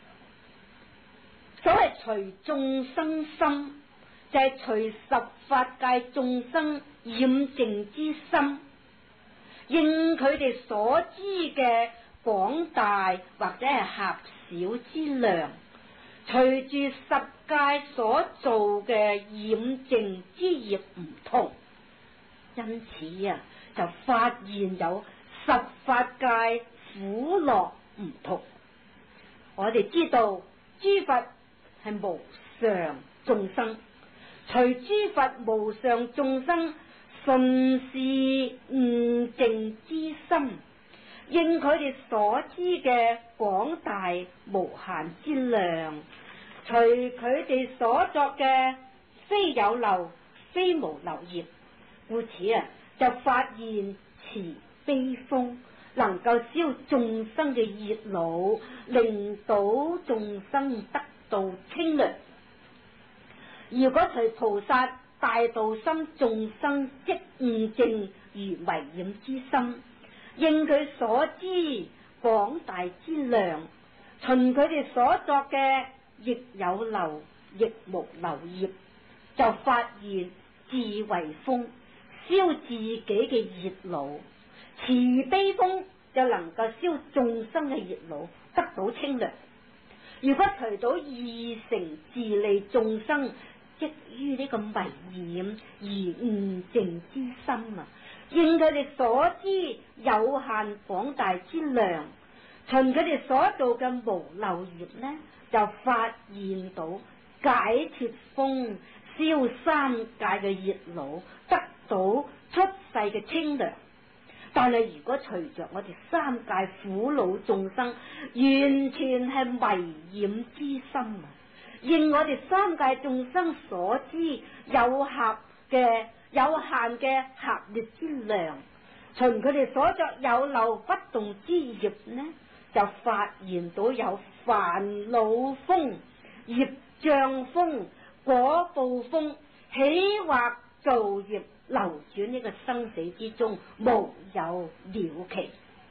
所謂隨眾生心，就係、是、隨十法界眾生染淨之心，應佢哋所知嘅廣大或者係狹小之量，隨住十界所做嘅染淨之業唔同，因此啊，就發現有十法界苦樂唔同。我哋知道諸佛係無常眾生，隨諸佛無常眾生順是悟淨之心，應佢哋所知嘅廣大無限之量，隨佢哋所作嘅非有漏非無漏業，故此啊，就發現慈悲風能夠消眾生嘅熱惱，令到眾生得到清涼。如果隨菩薩大道心眾生即悟淨如迷染之心，應佢所知廣大之量，循佢哋所作嘅亦有漏亦無漏業，就發現智慧風消自己嘅熱惱，慈悲風就能夠消眾生嘅熱惱，得到清涼。如果隨到二乘自利眾生即於呢個迷染而悟淨之心啊，應佢哋所知有限廣大之量，循佢哋所做嘅無漏業呢，就發現到解脫風消三界嘅熱惱，得到出世嘅清涼。但係如果隨着我哋三界苦惱眾生，完全係迷染之心啊，應我哋三界眾生所知有狹嘅有限嘅狹劣之量，循佢哋所作有漏不動之業呢，就發現到有煩惱風、業障風、果報風起惑造業，流轉呢個生死之中，無有了期。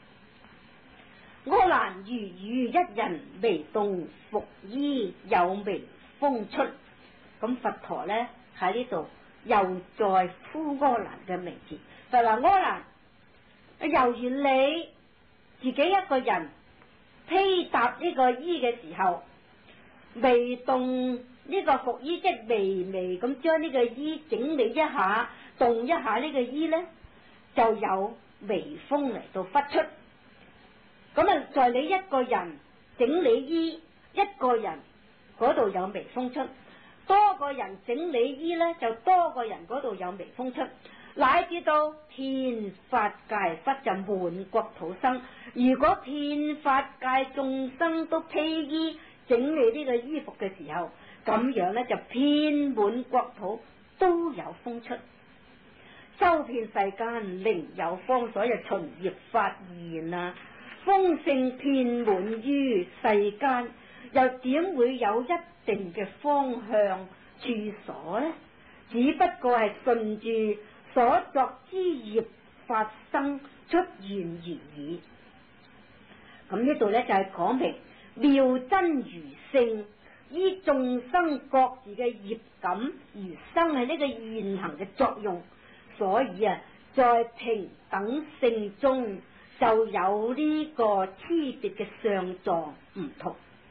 阿難如遇一人微動伏衣，有微風出。咁佛陀呢喺呢度又再呼阿難嘅名字，就話阿難，猶如你自己一個人披搭呢個衣嘅時候，微動呢個伏衣，即係微微咁將呢個衣整理一下，動一下呢個衣呢，就有微風嚟到忽出。咁啊，在你一個人整理衣，一個人嗰度有微風出，多個人整理衣呢，就多個人嗰度有微風出，乃至到遍法界忽就滿國土生。如果遍法界眾生都披衣整理呢個衣服嘅時候，咁樣呢，就遍滿國土都有風出。周遍世間另有方，所以循業發現啊，風性遍滿於世間，又點會有一定嘅方向處所呢？只不過係順住所作之業發生出現而已。咁呢度呢，就係、是、講明妙真如性依眾生各自嘅業感而生喺呢個現行嘅作用，所以啊，在平等性中就有呢個差別嘅相狀唔同。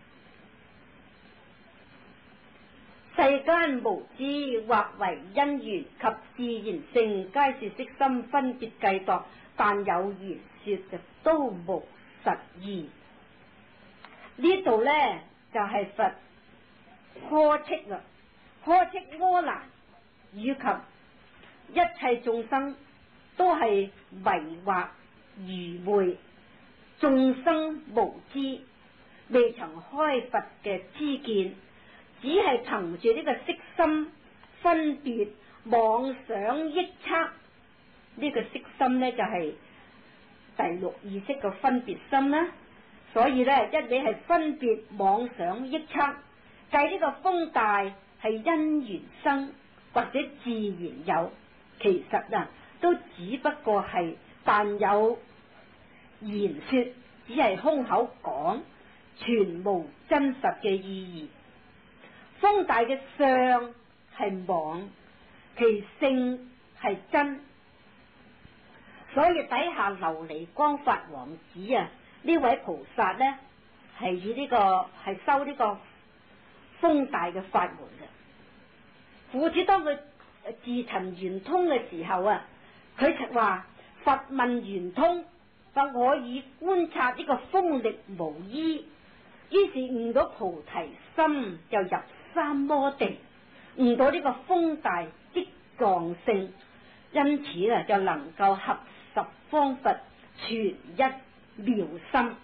世間無知或為因緣及自然性，皆是色心分別計度，但有緣說就都無實義。呢度呢，就係、是、佛呵斥啦，呵斥阿難以及一切眾生都係迷惑愚昧，眾生無知，未曾開佛嘅知見，只係憑住呢個色心分別妄想臆測。呢、這個色心呢，就係、是、第六意識嘅分別心啦，所以呢，一味係分別妄想臆測，計呢個風大係因緣生或者自然有，其實啊都只不過係但有言說，只係空口講，全無真實嘅意義。風大嘅相係妄，其性係真，所以底下琉璃光法王子啊，呢位菩薩呢，係以呢、這個係修呢個風大嘅法門嘅。故此當佢自尋圓通嘅時候啊，佢就話佛問圓通，話我以觀察呢個風力無依，於是悟到菩提心，就入三摩地，悟到呢個風大即藏性，因此啊就能夠合十方佛全一妙心。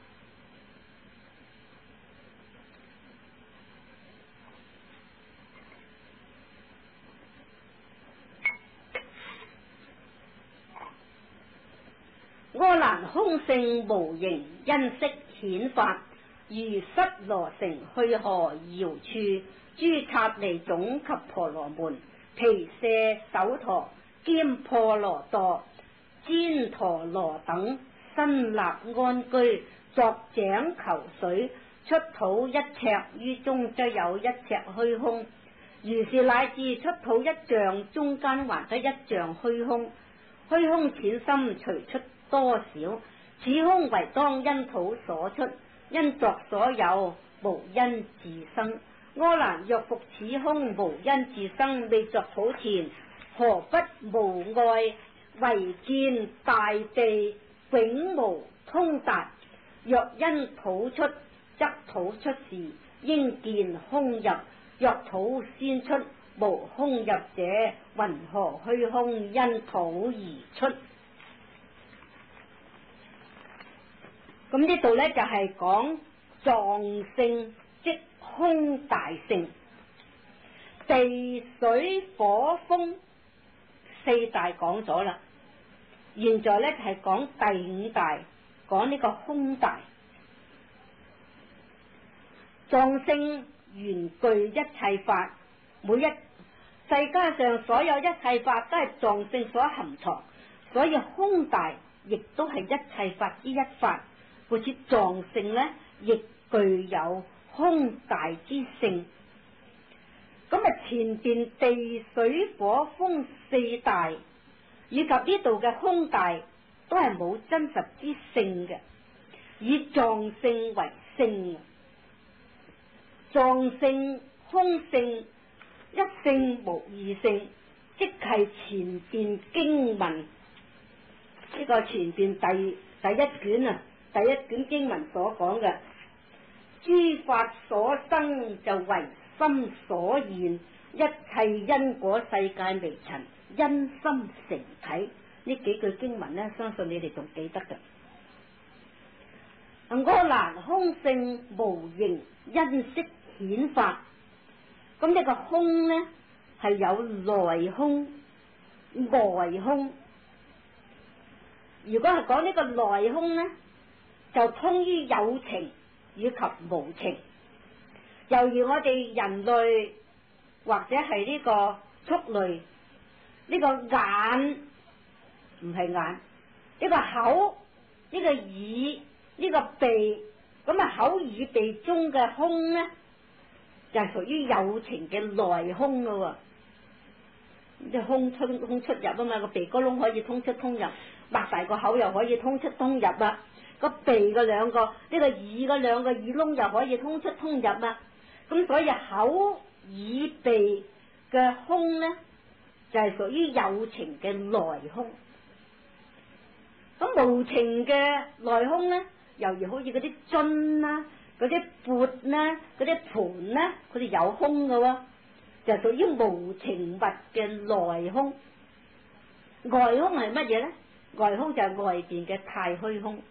阿難空性無形，因色顯法，如室羅城去河遙處，諸剎利種及婆羅門，毗舍首陀兼婆羅多、旃陀羅等，身立安居，作井求水，出土一尺於中，則有一尺虛空。如是乃至出土一丈，中間還得一丈虛空。虛空淺深，隨出多少？此空為當因土所出，因作所有，無因自生。阿難若復此空無因自生，未作土前，何不無礙？唯見大地永無通達。若因土出，則土出時應見空入；若土先出，無空入者，云何虛空因土而出？咁呢度呢，就係講藏性即空大性，地水火風四大講咗啦，現在呢，就係講第五大，講呢個空大。藏性原具一切法，每一世界上所有一切法都係藏性所含藏，所以空大亦都係一切法之一法。故此藏性呢，亦具有空大之性。咁啊，前邊地水火風四大以及呢度嘅空大都係冇真實之性嘅，以藏性為性。藏性空性一性無二性，即係前邊經文呢、這個前邊第第一卷啊。第一卷經文所講嘅諸法所生就為心所現，一切因果世界微塵因心成體。呢幾句經文呢，相信你哋仲記得嘅。阿難空性無形，因色顯法。咁呢個空呢，係有內空外空。如果係講呢個內空呢，就通於有情以及無情。猶如我哋人類或者係呢個畜類，呢、這個眼唔係眼，呢、這個口，呢、這個耳，呢、這個鼻，咁啊口耳鼻中嘅空呢，就係、是、屬於有情嘅內空咯。即係空出空出入啊嘛，個鼻哥窿可以通出通入，擘大個口又可以通出通入啊。個鼻嘅兩個，呢、這個耳嘅兩個耳窿又可以通出通入啊。咁所以口耳鼻嘅空呢，就係、是、屬於有情嘅內空。咁無情嘅內空呢，猶如好似嗰啲樽啦、嗰啲缽啦、嗰啲盤啦，佢哋有空嘅喎，就屬於無情物嘅內空。外空係乜嘢呢？外空就係外邊嘅太虛空。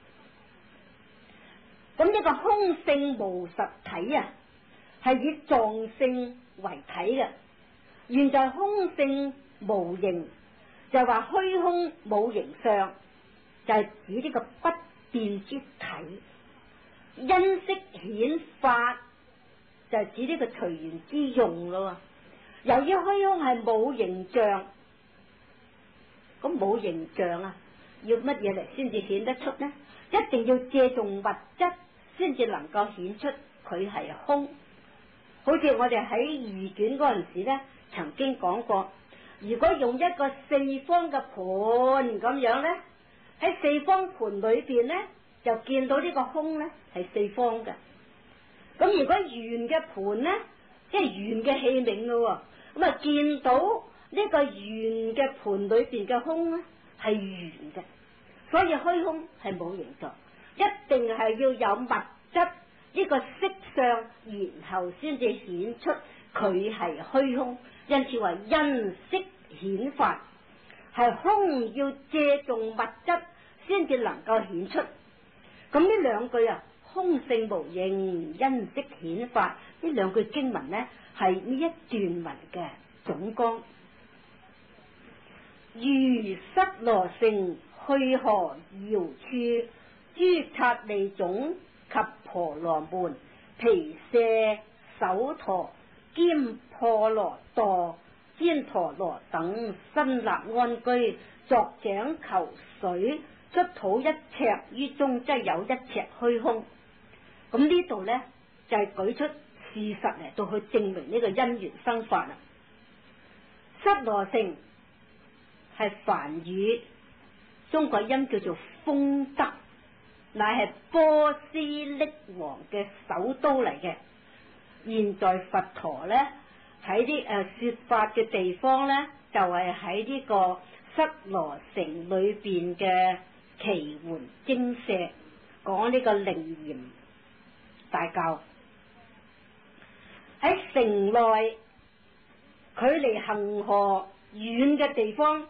咁呢個空性無實體啊，係以藏性為體嘅。現在空性無形，就話虛空冇形象，就係、是、指呢個不變之體。因色顯法，就係、是、指呢個隨緣之用咯。由於虛空係冇形象， 咁冇形象啊，要乜嘢嚟先至顯得出呢？一定要借重物質先至能夠顯出佢係空。好似我哋喺二卷嗰陣時咧，曾經講過，如果用一個四方嘅盤咁樣咧，喺四方盤裏邊咧，就見到呢個空咧係四方嘅。咁如果圓嘅盤咧，即係圓嘅器皿咯，咁啊見到呢個圓嘅盤裏邊嘅空咧係圓嘅，所以虛空係冇形狀，一定係要有物質呢個色相，然後先至顯出佢係虛空。因此話因色顯法，係空要借重物質先至能夠顯出。咁呢兩句啊，空性無形，因色顯法，呢兩句經文呢係呢一段文嘅總綱。如室羅城，去何遙處？諸剎利種及婆羅門，毗舍首陀兼婆羅墮、旃陀羅等身立安居，作井求水，出土一尺於中，即係有一尺虛空。咁呢度呢，就係、是、舉出事實嚟到去證明呢個因緣生法啦。室羅城係梵語，中國音叫做豐德，乃係波斯匿王嘅首都嚟嘅。現在佛陀呢，喺啲誒說法嘅地方呢，就係喺呢個室羅城裏邊嘅祇園精舍，講呢個楞嚴大教。喺城內距離恒河遠嘅地方，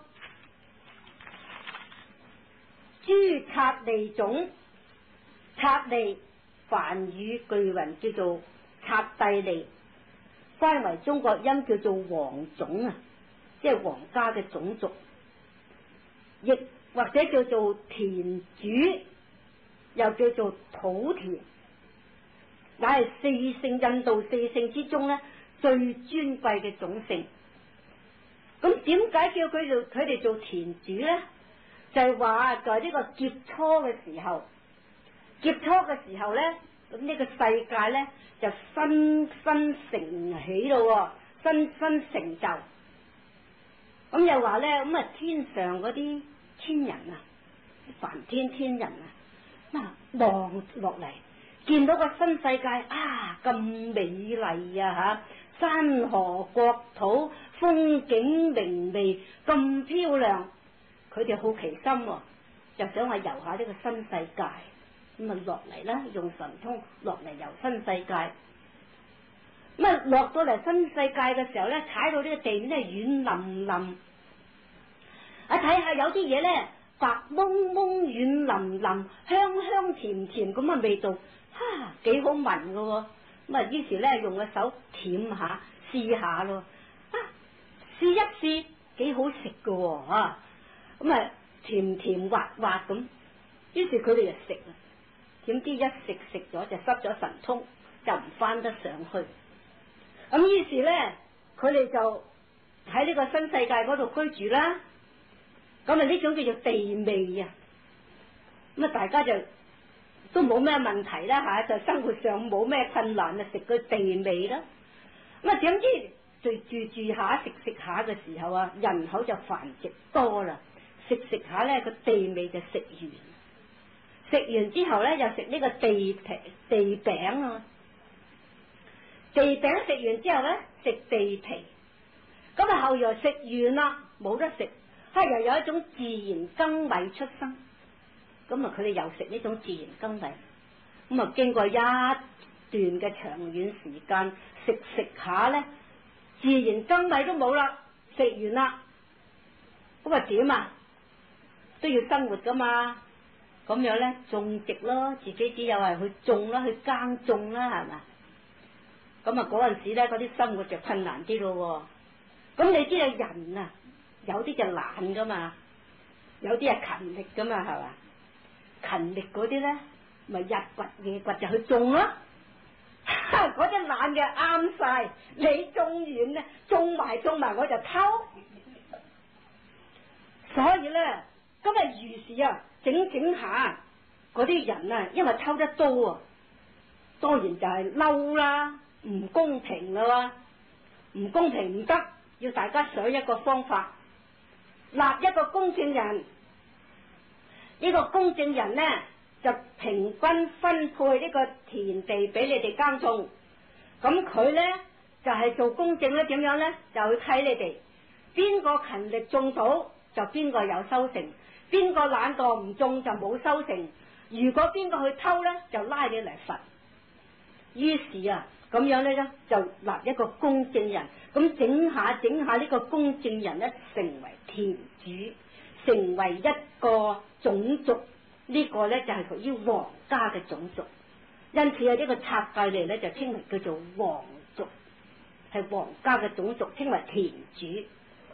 諸剎利種，剎利梵語句雲叫做剎帝利，翻為中國音叫做皇種啊，即係皇家嘅種族，亦或者叫做田主，又叫做土田，乃係四姓印度四姓之中咧最尊貴嘅種姓。咁點解叫佢做佢哋做田主咧？就係話在呢個劫初嘅時候，劫初嘅時候咧，咁呢個世界咧就新新成起咯，新新成就。咁又話咧，咁啊天上嗰啲天人啊，梵天天人啊，嗱望落嚟，見到個新世界啊咁美麗啊吓，山河國土風景明媚咁漂亮，佢哋好奇心、啊，就想話遊下呢個新世界，咁啊落嚟啦，用神通落嚟遊新世界。咁啊落到嚟新世界嘅時候咧，踩到呢個地面咧軟腍腍，啊睇下有啲嘢咧白蒙蒙軟腍腍，香香甜甜咁嘅味道，哈幾好聞噶。咁啊於是咧用個手舔下試下咯，啊試一試幾好食噶吓。咁啊甜甜滑滑咁，於是佢哋就食啦。點知一食食咗就失咗神通，就唔翻得上去。咁於是咧，佢哋就喺呢個新世界嗰度居住啦。咁啊呢種叫做地味啊。咁啊大家就都冇咩問題啦吓，就生活上冇咩困難啊，食個地味啦。咁啊點知就住住下食食下嘅時候啊，人口就繁殖多啦。食食下咧個地味就食完，食完之後咧又食呢個地皮地餅啊，地餅食完之後咧食地皮，咁啊後來食完啦冇得食，係又有一種自然粳米出生，咁啊佢哋又食呢種自然粳米，咁啊經過一段嘅長遠時間食食下咧，自然粳米都冇啦，食完啦，咁啊點啊？都要生活噶嘛，咁樣咧種植咯，自己只有係去種啦，去耕種啦，係嘛？咁啊嗰陣時咧，嗰啲生活就困難啲咯。咁你知啊，人啊，有啲就懶噶嘛，有啲係勤力噶嘛，係嘛？勤力嗰啲咧，咪日掘夜掘就去種咯。嗰啲懶嘅啱晒，你種完咧，種埋種埋我就偷。所以咧咧，今日於是啊，整整下嗰啲人啊，因為偷得多啊，當然就係嬲啦，唔公平啦，唔公平唔得，要大家想一個方法，立一個公證人。呢個公證人呢，就平均分配呢個田地俾你哋耕種，咁佢呢，就係做公證咧，點樣呢？就去睇你哋邊個勤力種到就邊個有收成，邊個懶惰唔種就冇收成。如果邊個去偷呢，就拉你嚟罰。於是啊，咁樣呢，就立一個公證人，咁整下整下呢個公證人呢，成為田主，成為一個種族，呢、這個呢，就係屬於皇家嘅種族。因此啊，呢個拆界嚟呢，就稱為叫做皇族，係皇家嘅種族，稱為田主，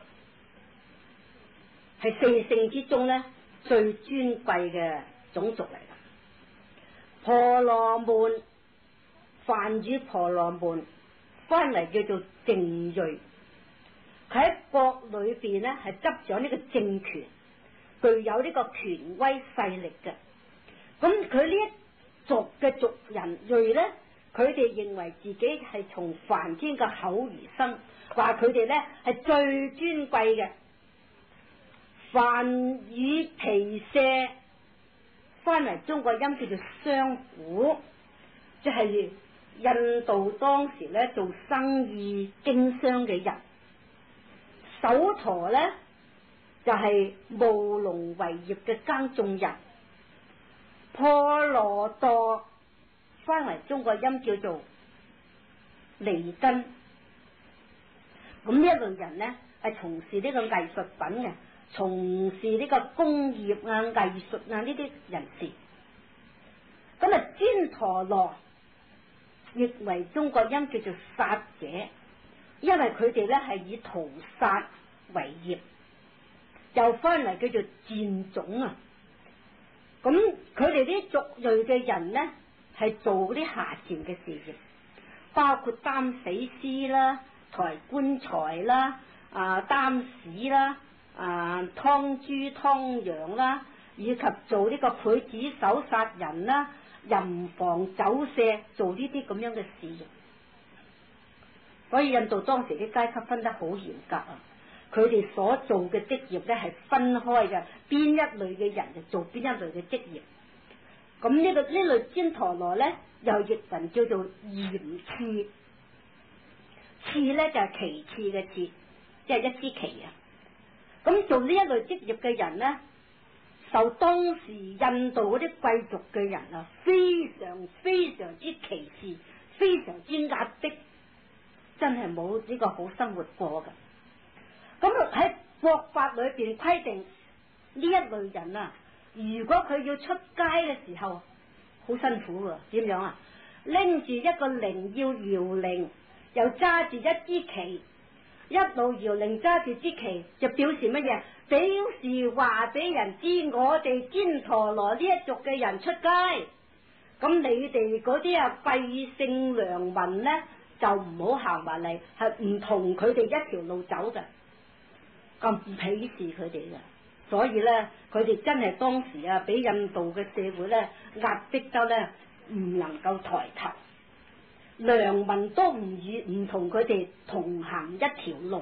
係四姓之中呢，最尊貴嘅種族嚟啦。婆羅門，梵語婆羅門翻嚟叫做淨瑞，佢喺國裏邊呢，係執掌呢個政權，具有呢個權威勢力嘅。咁佢呢一族嘅族人裔呢，佢哋認為自己係從梵天嘅口而生，話佢哋呢係最尊貴嘅。梵語皮舍翻嚟中國音叫做商賈，即係印度當時咧做生意經商嘅人。首陀咧就係務農為業嘅耕種人。婆羅多翻嚟中國音叫做尼根。咁呢一類人咧係從事呢個藝術品嘅，從事呢個工業啊、藝術啊呢啲人士。咁啊，旃陀羅亦為中國音叫做殺者，因為佢哋咧係以屠殺為業，又翻嚟叫做賤種啊。咁佢哋啲族裔嘅人呢，係做啲下賤嘅事業，包括擔死屍啦、抬棺材啦、啊擔屎啦、啊劏豬劏羊啦，以及做呢個劊子手殺人啦、淫房走舍，做呢啲咁樣嘅事業。所以印度當時啲階級分得好嚴格啊，佢哋所做嘅職業咧係分開嘅，邊一類嘅人就做邊一類嘅職業。咁呢、這個呢類旃陀羅咧，又譯人叫做嚴刺，刺咧就係、是、旗幟嘅刺，即係一支旗啊。咁做呢一類職業嘅人咧，受當時印度嗰啲貴族嘅人啊，非常非常之歧視，非常之壓迫，真係冇呢個好生活過噶。咁喺國法裏邊規定，呢一類人啊，如果佢要出街嘅時候，好辛苦噶。點樣啊？拎住一個鈴要搖鈴，又揸住一支旗，一路搖鈴揸住支旗，就表示乜嘢？表示話俾人知我哋旃陀羅呢一族嘅人出街。咁你哋嗰啲啊貴姓良民呢，就唔好行埋嚟，係唔同佢哋一條路走嘅。咁鄙視佢哋嘅，所以咧，佢哋真係當時啊，俾印度嘅社會咧壓迫得咧，唔能夠抬頭，良民都唔與唔同佢哋同行一條路。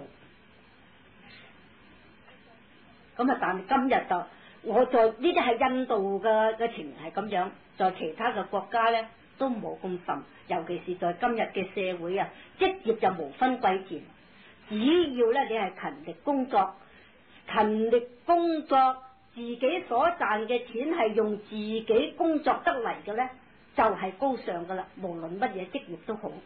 咁啊，但係今日就我在呢啲係印度嘅嘅情形係咁樣，在其他嘅國家咧都冇咁甚，尤其是在今日嘅社會啊，職業就無分貴賤。只要咧你係勤力工作，勤力工作，自己所賺嘅錢係用自己工作得嚟嘅咧，就係、是、高尚噶啦。無論乜嘢職業都好，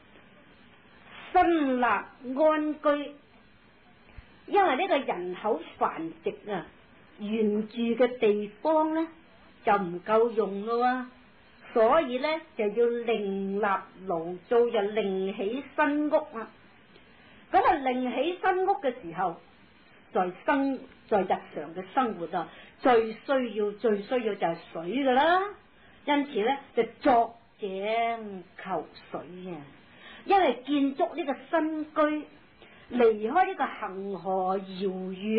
新立安居，因為呢個人口繁殖啊，原住嘅地方咧就唔夠用咯，所以咧就要另立爐灶，就另起新屋啊。咁啊，另起新屋嘅時候，在生在日常嘅生活啊，最需要最需要就係水噶啦。因此咧，就鑿井求水啊。因為建築呢個新居，離開呢個恒河遙遠，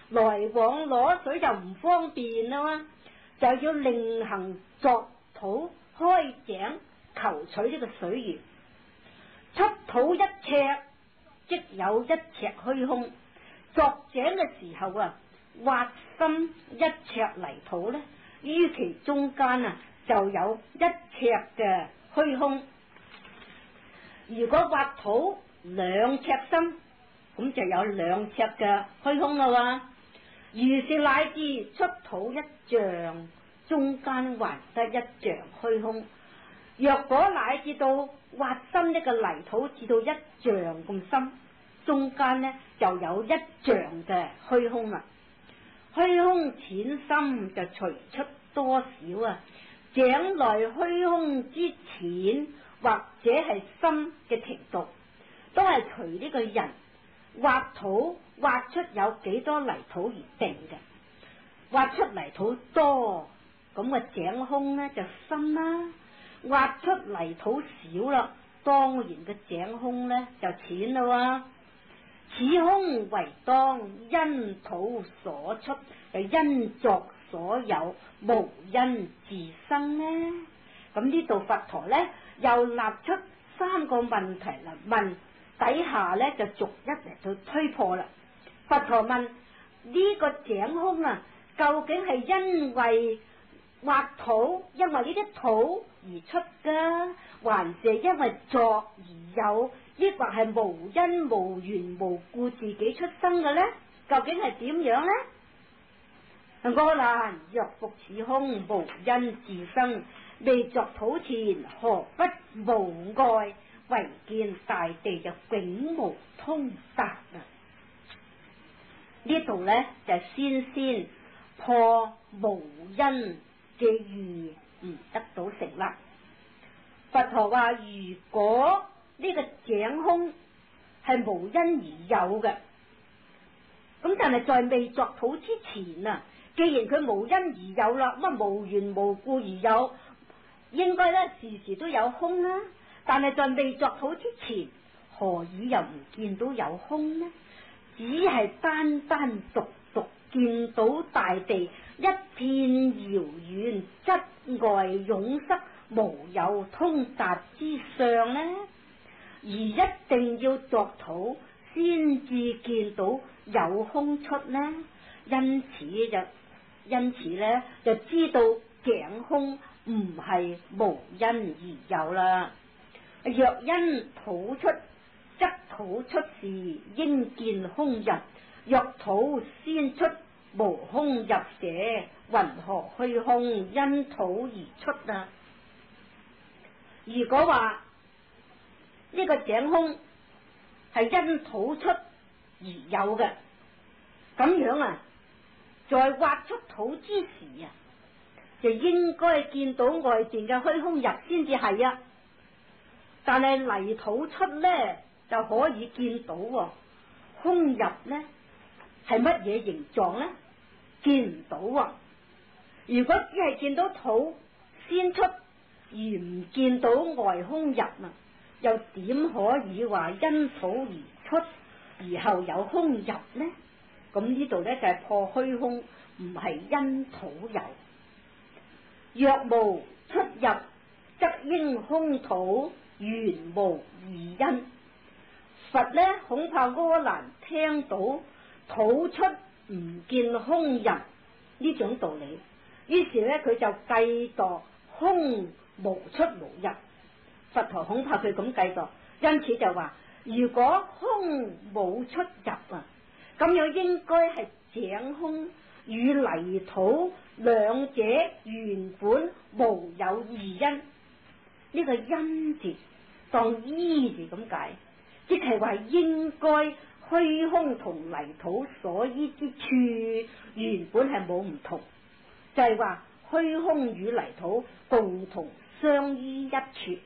來往攞水就唔方便啦嘛，就要另行鑿土開井求取呢個水源。出土一尺，即有一尺虛空。鑿井嘅時候啊，挖深一尺泥土咧，於其中間啊就有一尺嘅虛空。如果挖土兩尺深，咁就有兩尺嘅虛空啦喎。如是乃至出土一丈，中間還得一丈虛空。若果乃至到挖深呢個泥土至到一丈咁深，中間呢就有一丈嘅虛空啦。虛空淺深就隨出多少啊？井內虛空之淺或者係深嘅程度，都係隨呢個人挖土挖出有幾多泥土而定嘅。挖出泥土多，咁個井空呢就深啦；挖出泥土少啦，當然個井空呢就淺啦。此空為當因土所出，就因作所有，無因自生呢。咁呢度佛陀呢又立出三個問題嚟問，底下呢就逐一嚟到推破啦。佛陀問呢、這個井空啊，究竟係因為挖土，因為呢啲土而出噶，還是因為作而有，抑或係無因無緣無故自己出生嘅呢？究竟係點樣呢？阿難，若復此空無因自生，未作土前，何不無礙？唯見大地就永無通達啊！呢度呢，就先先破無因嘅義唔得到成立。佛陀話：如果呢個井空係無因而有嘅，咁但係在未作土之前啊，既然佢無因而有啦，咁啊無緣無故而有，應該咧時時都有空啦。但係在未作土之前，何以又唔見到有空呢？只係單單獨獨見到大地一片遙遠，質外擁塞，無有通達之相呢？而一定要作土先至見到有空出呢？因此就因此咧就知道井空唔係無因而有啦。若因土出，則土出時應見空入；若土先出，無空入者，云何虛空因土而出啊？如果話呢個井空係因土出而有嘅，咁樣啊，在挖出土之時啊，就應該見到外邊嘅虛空入先至係啊。但係泥土出咧就可以見到，空入咧係乜嘢形狀咧？見唔到。如果只係見到土先出而唔見到外空入啊，又點可以話因土而出而後有空入呢？咁呢度咧就係破虛空，唔係因土有。若無出入，則應空土，原無二因。佛呢恐怕阿難聽到土出唔見空入呢種道理，於是呢，佢就計度空無出無入。佛陀恐怕佢咁計度，因此就話：如果空冇出入啊，咁樣應該係井空與泥土兩者原本無有二因。呢、這個因字當依字咁解，即係話應該虛空同泥土所依之處原本係冇唔同，就係話虛空與泥土共同相依一處，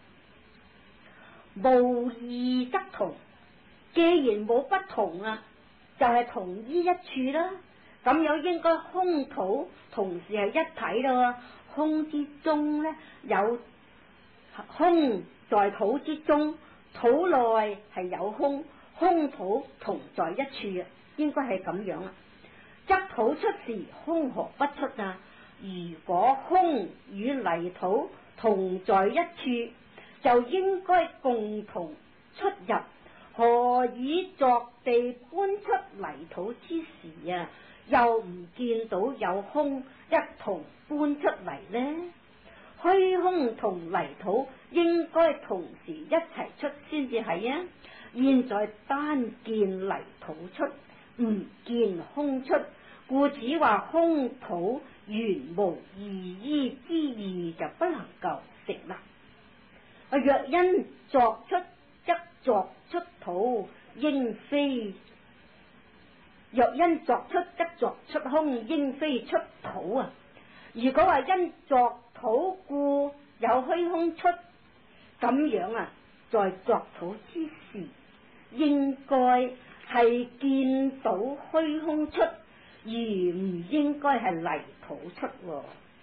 無異則同。既然冇不同啊，就係、是、同依一處啦。咁樣應該空土同時係一體啦。空之中呢，有空在土之中，土內係有空，空土同在一處啊，應該係咁樣啊。 則土出時空何不出啊？如果空與泥土同在一處，就應該共同出入，何以作地搬出泥土之時啊，又唔見到有空一同搬出嚟呢？虛空同泥土應該同時一齊出先至係啊！現在單見泥土出，唔見空出，故此話空土原無二依之意，就不能夠成立。若因作出則作出土，應非；若因作出則作出空，應非出土啊！如果話因作土故有虛空出，咁樣啊，在作土之時，應該係見到虛空出，而唔應該係泥土出喎。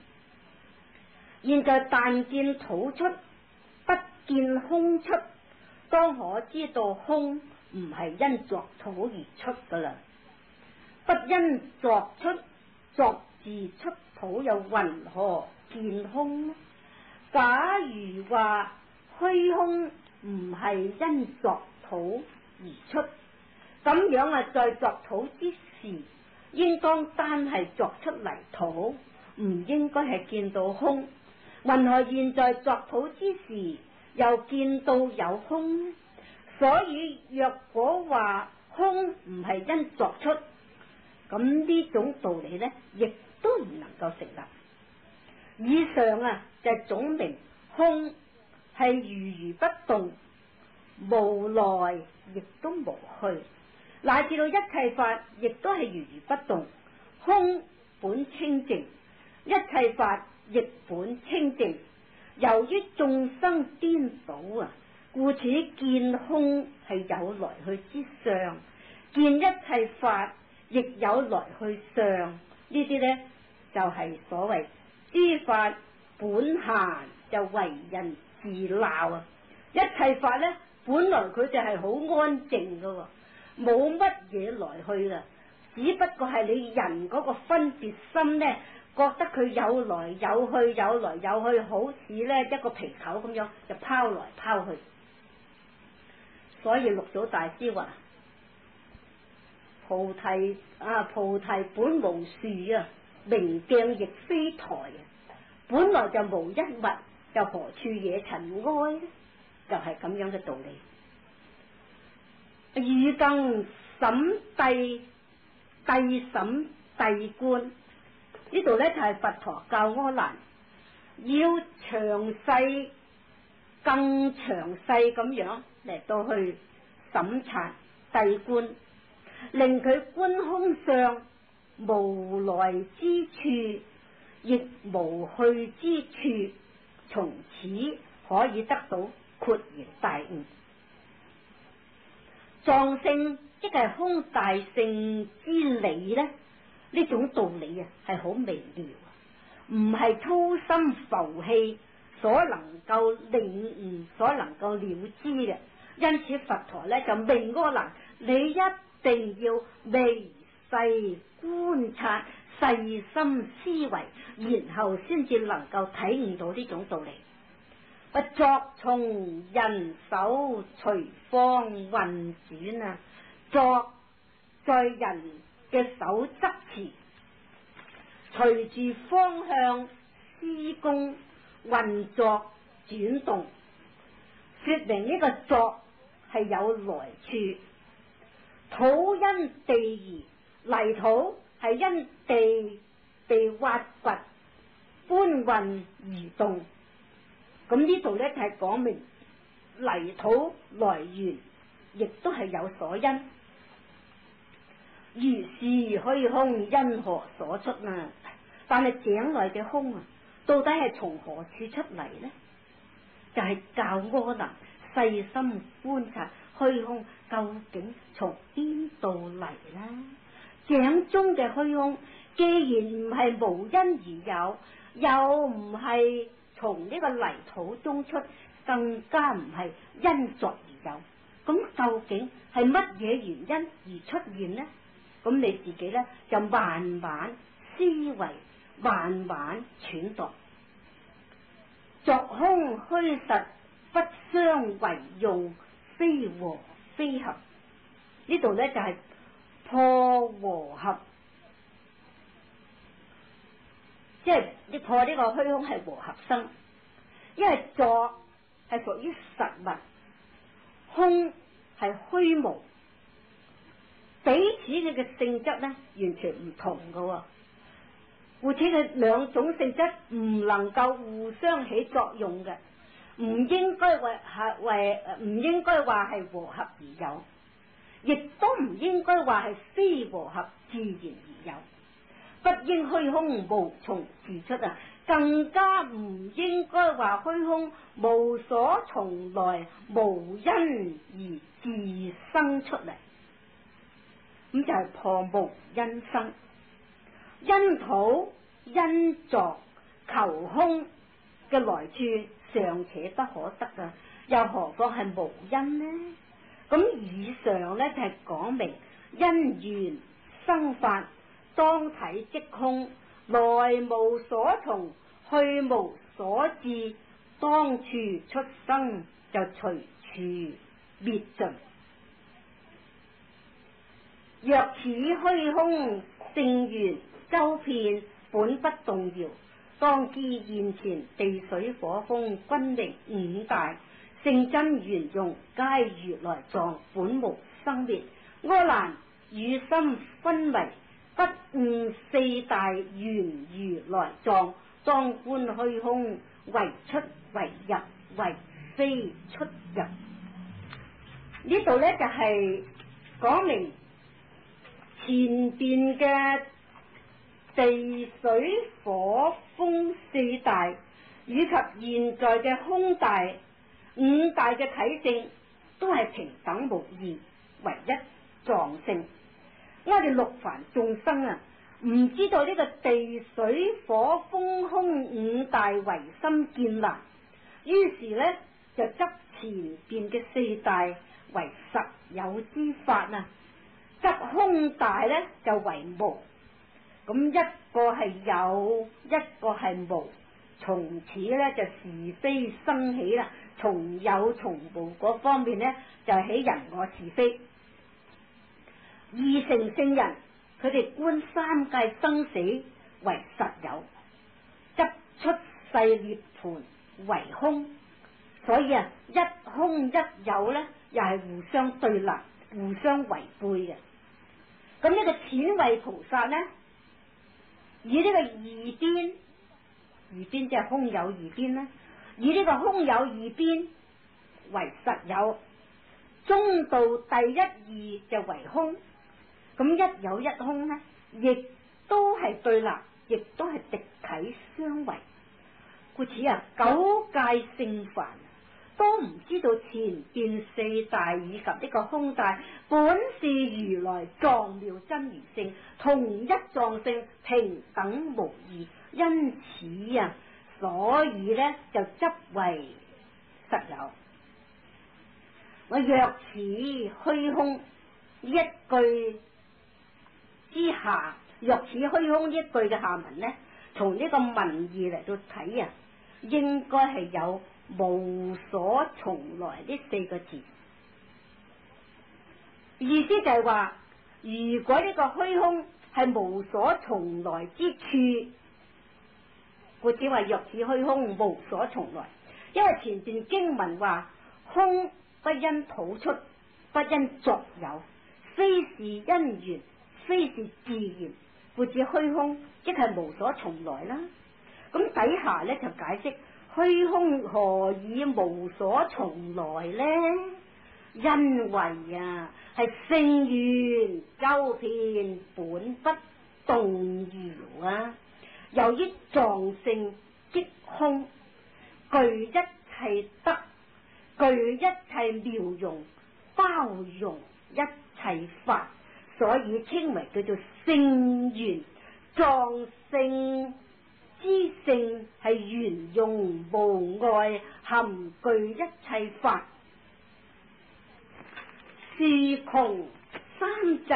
現在但見土出，不見空出，當可知道空唔係因作土而出噶啦。不因作出，作自出土，又云何見空呢？假如話虛空唔係因作土而出，咁樣啊，在作土之時，應當單係作出泥土，唔應該係見到空。云何現在作土之時又見到有空呢？所以若果話空唔係因作出，咁呢種道理呢，亦都唔能夠成立。以上啊，就係總明空係如如不動，無來亦都無去，乃至到一切法亦都係如如不動。空本清淨，一切法亦本清淨。由於眾生顛倒啊，故此見空係有來去之相，見一切法亦有來去相。呢啲呢，就係、是、所謂諸法本閒，就為人自鬧啊！一切法呢，本來佢就係好安靜噶，冇乜嘢來去啦，只不過係你人嗰個分別心呢，覺得佢有來有去，有來有去，好似呢一個皮球咁樣，就拋來拋去。所以六祖大師話：菩提啊，菩提本無樹啊，明鏡亦非台啊，本來就無一物，又何處惹塵埃呢？就係、是、咁樣嘅道理。汝更審諦，諦審諦觀，呢度呢就係、是、佛陀教阿難要詳細、更詳細咁樣嚟到去審察諦觀，令佢觀空相無來之處，亦無去之處，從此可以得到豁然大悟。藏性即係空大性之理呢，呢種道理啊係好微妙，唔係粗心浮氣所能夠領悟、所能夠了知嘅。因此佛陀呢就命阿難，你一定要微細觀察、細心思維，然後先至能夠體悟到呢種道理。作從人手隨方運轉啊，作在人嘅手執持，隨住方向施工運作轉動，說明呢個作係有來處。土因地而，泥土係因地被挖掘搬運移動。咁呢度呢，就係、是、講明泥土來源亦都係有所因。如是虛空因何所出啊？但係井內嘅空啊，到底係從何處出嚟呢？就係、是、教阿難細心觀察虛空究竟從邊度嚟啦？井中嘅虛空既然唔係無因而有，又唔係從呢個泥土中出，更加唔係因作而有，咁究竟係乜嘢原因而出現呢？ 咁你自己咧就慢慢思維，慢慢揣度，作空虛實不相為用，非和非合。呢度咧就係、是、破和合，即係你破呢個虛空係和合生，因為作係屬於實物，空係虛無，彼此佢嘅性質咧完全唔同噶，故此佢兩種性質唔能夠互相起作用嘅，唔應該為係為唔應該話係和合而有，亦都唔應該話係非和合自然而有，不應虛空無從自出啊！更加唔應該話虛空無所從來，無因而自生出嚟，咁就係破無因生，因土因作求空嘅來處尚且不可得啊，又何況係無因呢？咁以上咧就係、是、講明因緣生法，當體即空，來無所從，去無所至，當處出生就隨處滅盡。若此虛空聖緣周遍，本不動搖，當知現前地水火風均名五大，性真圓融皆如來藏，本無生滅。阿難與心分為不悟四大圓如來藏，當觀虛空為出為入，為非出入。呢度咧就係、是、講明前邊嘅地水火風四大，以及現在嘅空大五大嘅體性都係平等無異，唯一藏性。我哋六凡眾生啊，唔知道呢個地水火風空五大唯心見難，於是呢就執前邊嘅四大為實有之法啊，執空大呢就為無。咁一個係有，一個係無，從此咧就是非生起啦。從有從無嗰方面咧，就起人我是非。二乘聖人，佢哋觀三界生死為實有，執出世涅槃為空，所以啊，一空一有咧，又係互相對立、互相違背嘅。咁呢個淺慧菩薩咧，以呢個二邊，二邊即係空有二邊啦，以呢個空有二邊為實有，中道第一義就為空，咁一有一空呢，亦都係對立，亦都係敵體相違，故此啊，九界聖凡都唔知道前邊四大以及呢個空大本是如來藏妙真如性，同一藏性，平等無異，因此啊，所以呢就執為實有。我若此虛空一句之下，若此虛空一句嘅下文呢，從呢個文義嚟到睇啊，應該係有無所從來呢四個字，意思就係話，如果呢個虛空係無所從來之處，故此話若此虛空無所從來，因為前邊經文話空不因土出，不因作有，非是因緣，非是自然，故此虛空即係無所從來啦。咁底下咧就解釋虛空何以無所從來呢？因為啊，係聖緣周遍，本不動搖啊。由於藏性即空，具一切德，具一切妙用，包容一切法，所以稱為叫做聖緣。藏性之性係圓融無礙，含具一切法，是窮三際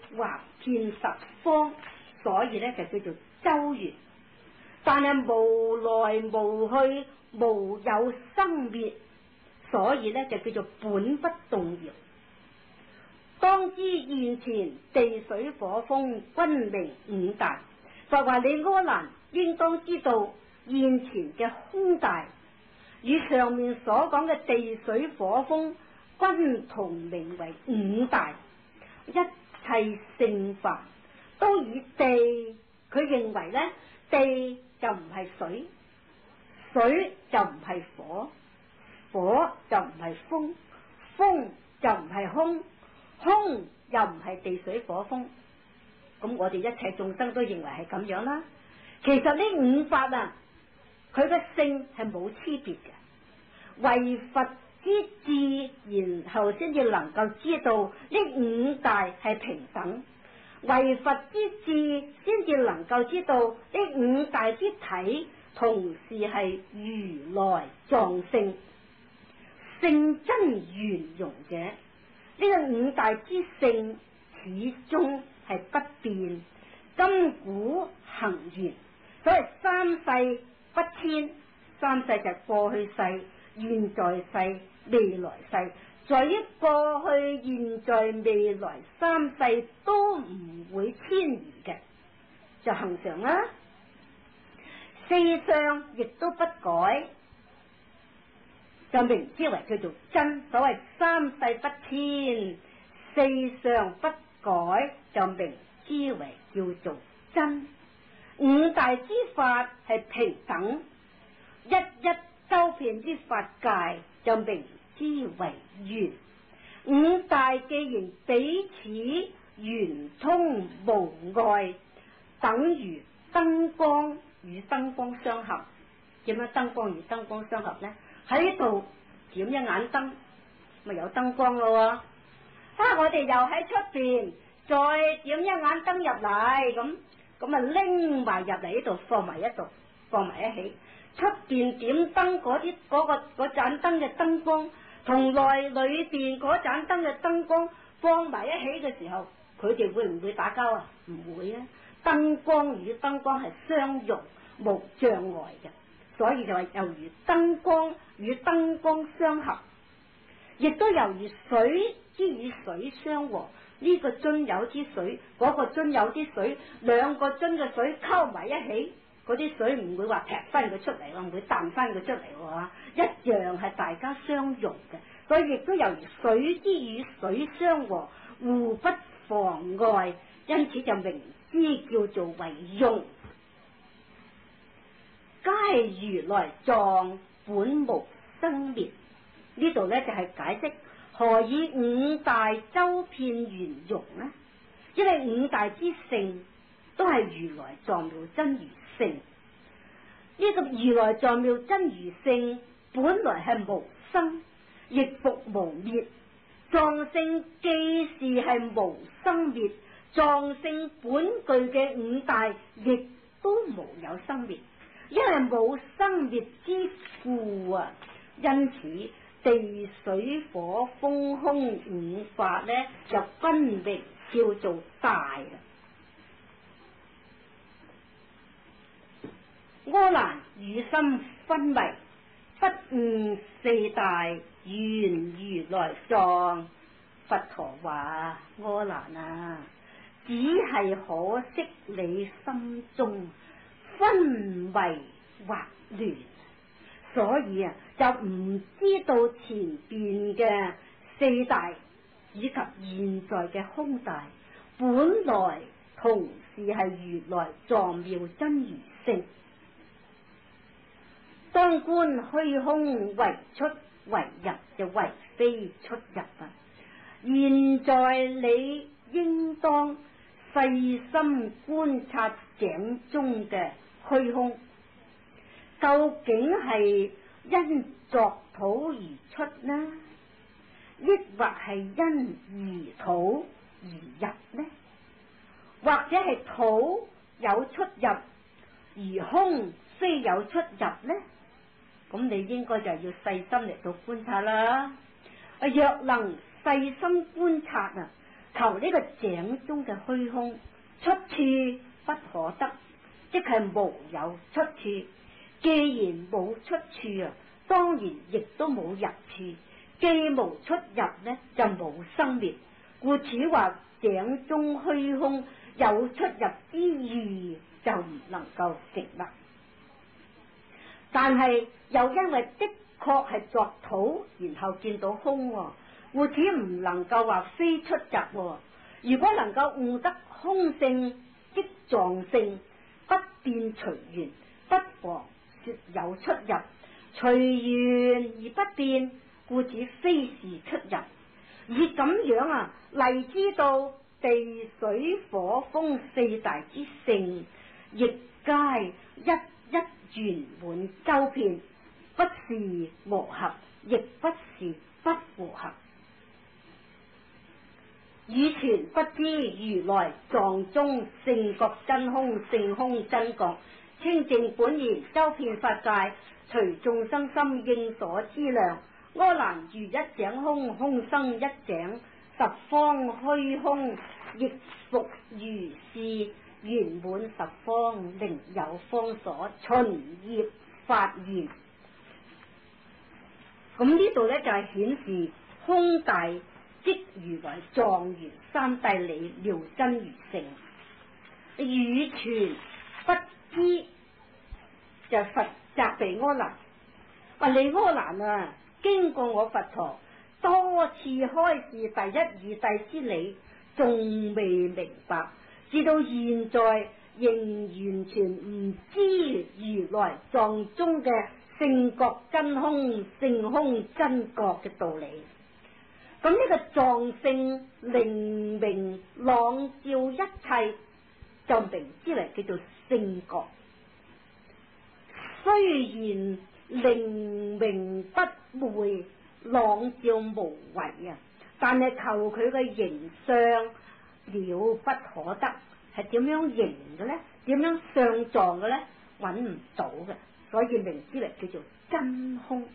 橫遍十方，所以咧就叫做周圓。但係無來無去，無有生滅，所以咧就叫做本不動搖。當知現前地水火風均名五大，就話你柯蘭應當知道現前嘅空大與上面所講嘅地水火風均同名為五大。一切聖法都以地，佢認為咧地就唔係水，水就唔係火，火就唔係風，風就唔係空，空又唔係地水火風。咁我哋一切眾生都認為係咁樣啦。其實呢五法啊，佢嘅性係冇區別嘅，為佛之智，然後先至能夠知道呢五大係平等。為佛之智，先至能夠知道呢五大之體同時係如來藏性，性真圓融者。呢、這個五大之性始終係不變，今古恒圓。所謂三世不遷，三世就係過去世、現在世、未來世。在於過去、現在、未來三世都唔會遷移嘅，就恒常啦。四相亦都不改，就名之為叫做真。所謂三世不遷，四相不改，就名之為叫做真。五大之法係平等，一一周遍之法界就名之為圓。五大既然彼此圓通無礙，等如燈光與燈光相合。點樣燈光與燈光相合呢？喺度點一眼燈，咪有燈光咯。啊，我哋又喺出邊再點一眼燈入嚟，咁咁啊拎埋入嚟呢度，放埋一度，放埋一起。出邊點燈嗰啲嗰個嗰盞燈嘅燈光，同內裏邊嗰盞燈嘅燈光放埋一起嘅時候，佢哋會唔會打交啊？唔會啊！燈光與燈光係相融無障礙嘅，所以就係猶如燈光與燈光相合，亦都猶如水之與水相和。呢個樽有啲水，嗰個樽有啲水，兩個樽嘅水溝埋一起，嗰啲水唔會話劈翻佢出嚟，唔會彈翻佢出嚟喎，一樣係大家相融嘅。所以亦都猶如水之與水相和，互不妨礙，因此就名之叫做為融。皆如來藏本無生滅。呢度咧就係解釋何以五大周遍圓融呢？因為五大之性都係如來藏妙真如性。呢、這個如來藏妙真如性本來係無生，亦復無滅。藏性既是係無生滅，藏性本具嘅五大亦都無有生滅，因為冇生滅之故啊。因此地水火風空五法呢，就分明叫做大啦。阿難與心昏迷，不悟四大原如來藏。佛陀話：阿難啊，只係可惜你心中昏迷或亂，所以啊，就唔知道前邊嘅四大以及現在嘅空大，本來同時係如來藏妙真如性。當觀虛空為出為入，就為非出入啊！現在你應當細心觀察井中嘅虛空，究竟係因作土而出呢，抑或係因而土而入呢？或者係土有出入，而空非有出入呢？咁你應該就要細心嚟到觀察啦。若能細心觀察啊， 求呢個井中嘅虛空，出處不可得，即係無有出處。既然冇出處啊，當然亦都冇入處。既無出入呢，就冇生滅。故此話井中虛空有出入之意，就唔能夠成立。但係又因為的確係作土，然後見到空，故此唔能夠話非出入。如果能夠悟得空性即狀性，不變隨緣，不妨說有出入。隨緣而不變，故此非是出入。以咁樣啊嚟知道地水火風四大之性，亦皆一一圓滿周遍，不是和合，亦不是不和合。以前不知如來藏中性覺真空，性空真覺，清淨本然周遍法界，隨眾生心應所知量。阿難如一井空，空生一井，十方虛空亦復如是，圓滿十方，另有方所，循業發現。咁呢度咧就係、是、顯示空大即如來藏緣三諦理，妙真如性。語傳不知，就係佛責備阿難，話你阿難啊，經過我佛陀多次開示第一二諦之理，仲未明白，至到現在仍完全唔知如來藏中嘅性覺真空、性空真覺嘅道理。咁呢個藏性靈明朗照一切，就名之為叫做性覺。雖然靈明不昧，朗照無為啊，但係求佢嘅形相了不可得，係點樣形嘅咧？點樣相狀嘅咧？揾唔到嘅，所以名之為叫做真空。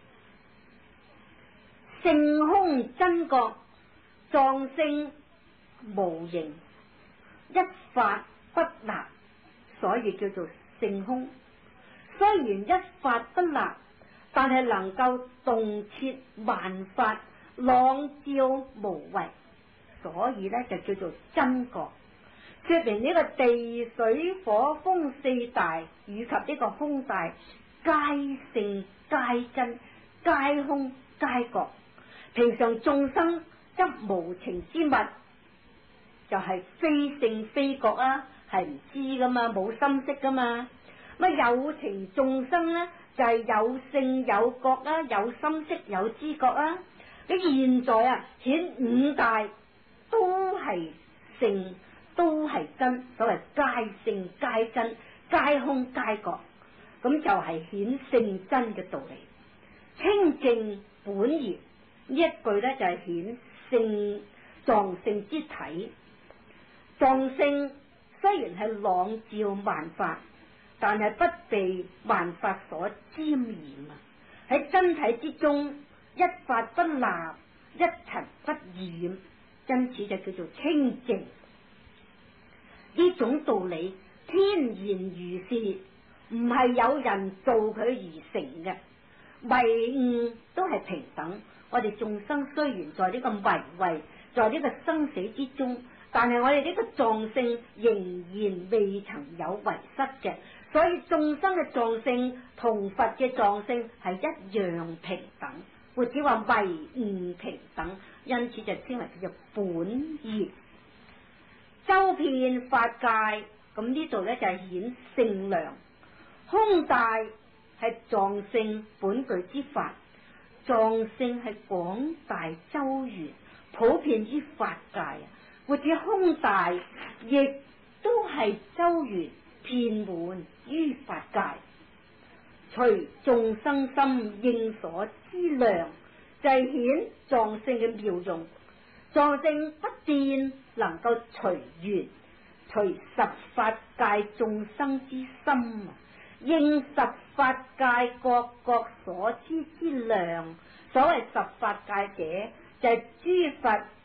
性空真覺，藏性無形，一法不立，所以叫做性空。雖然一法不立，但係能夠動徹萬法，朗照無為，所以咧就叫做真覺。說明呢個地水火風四大以及呢個空大，皆性皆真，皆空皆覺。平常眾生則無情之物，就係、是、非性非覺啊，係唔知噶嘛，冇心識噶嘛。乜有情眾生咧，就係、是、有性有覺啊，有心識有知覺啊。你現在啊顯五大都係性，都係真，所謂皆性皆真，皆空皆覺，咁就係顯性真嘅道理。清淨本然呢一句咧就係、是、顯性藏性之體。藏性雖然係朗照萬法，但係不被萬法所沾染啊！喺真體之中，一法不立，一塵不染，因此就叫做清淨。呢種道理天然如是，唔係有人做佢而成嘅。迷悟都係平等。我哋眾生雖然在呢個迷位，在呢個生死之中，但係我哋呢個藏性仍然未曾有遺失嘅，所以眾生嘅藏性同佛嘅藏性係一樣平等，或者話迷悟平等，因此就稱為叫做本然。周遍法界，咁呢度咧就係顯性量。空大係藏性本具之法，藏性係廣大周圓，普遍於法界啊。或者空大亦都係周圓遍滿於法界，隨眾生心應所知量，就係顯藏性嘅妙用。藏性不變，能夠隨緣，隨十法界眾生之心啊，應十法界各各所知之量。所謂十法界者，就係、是、諸佛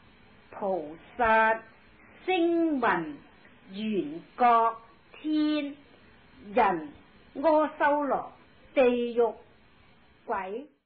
菩薩、聲聞、緣覺、天、人、阿修羅、地獄、鬼。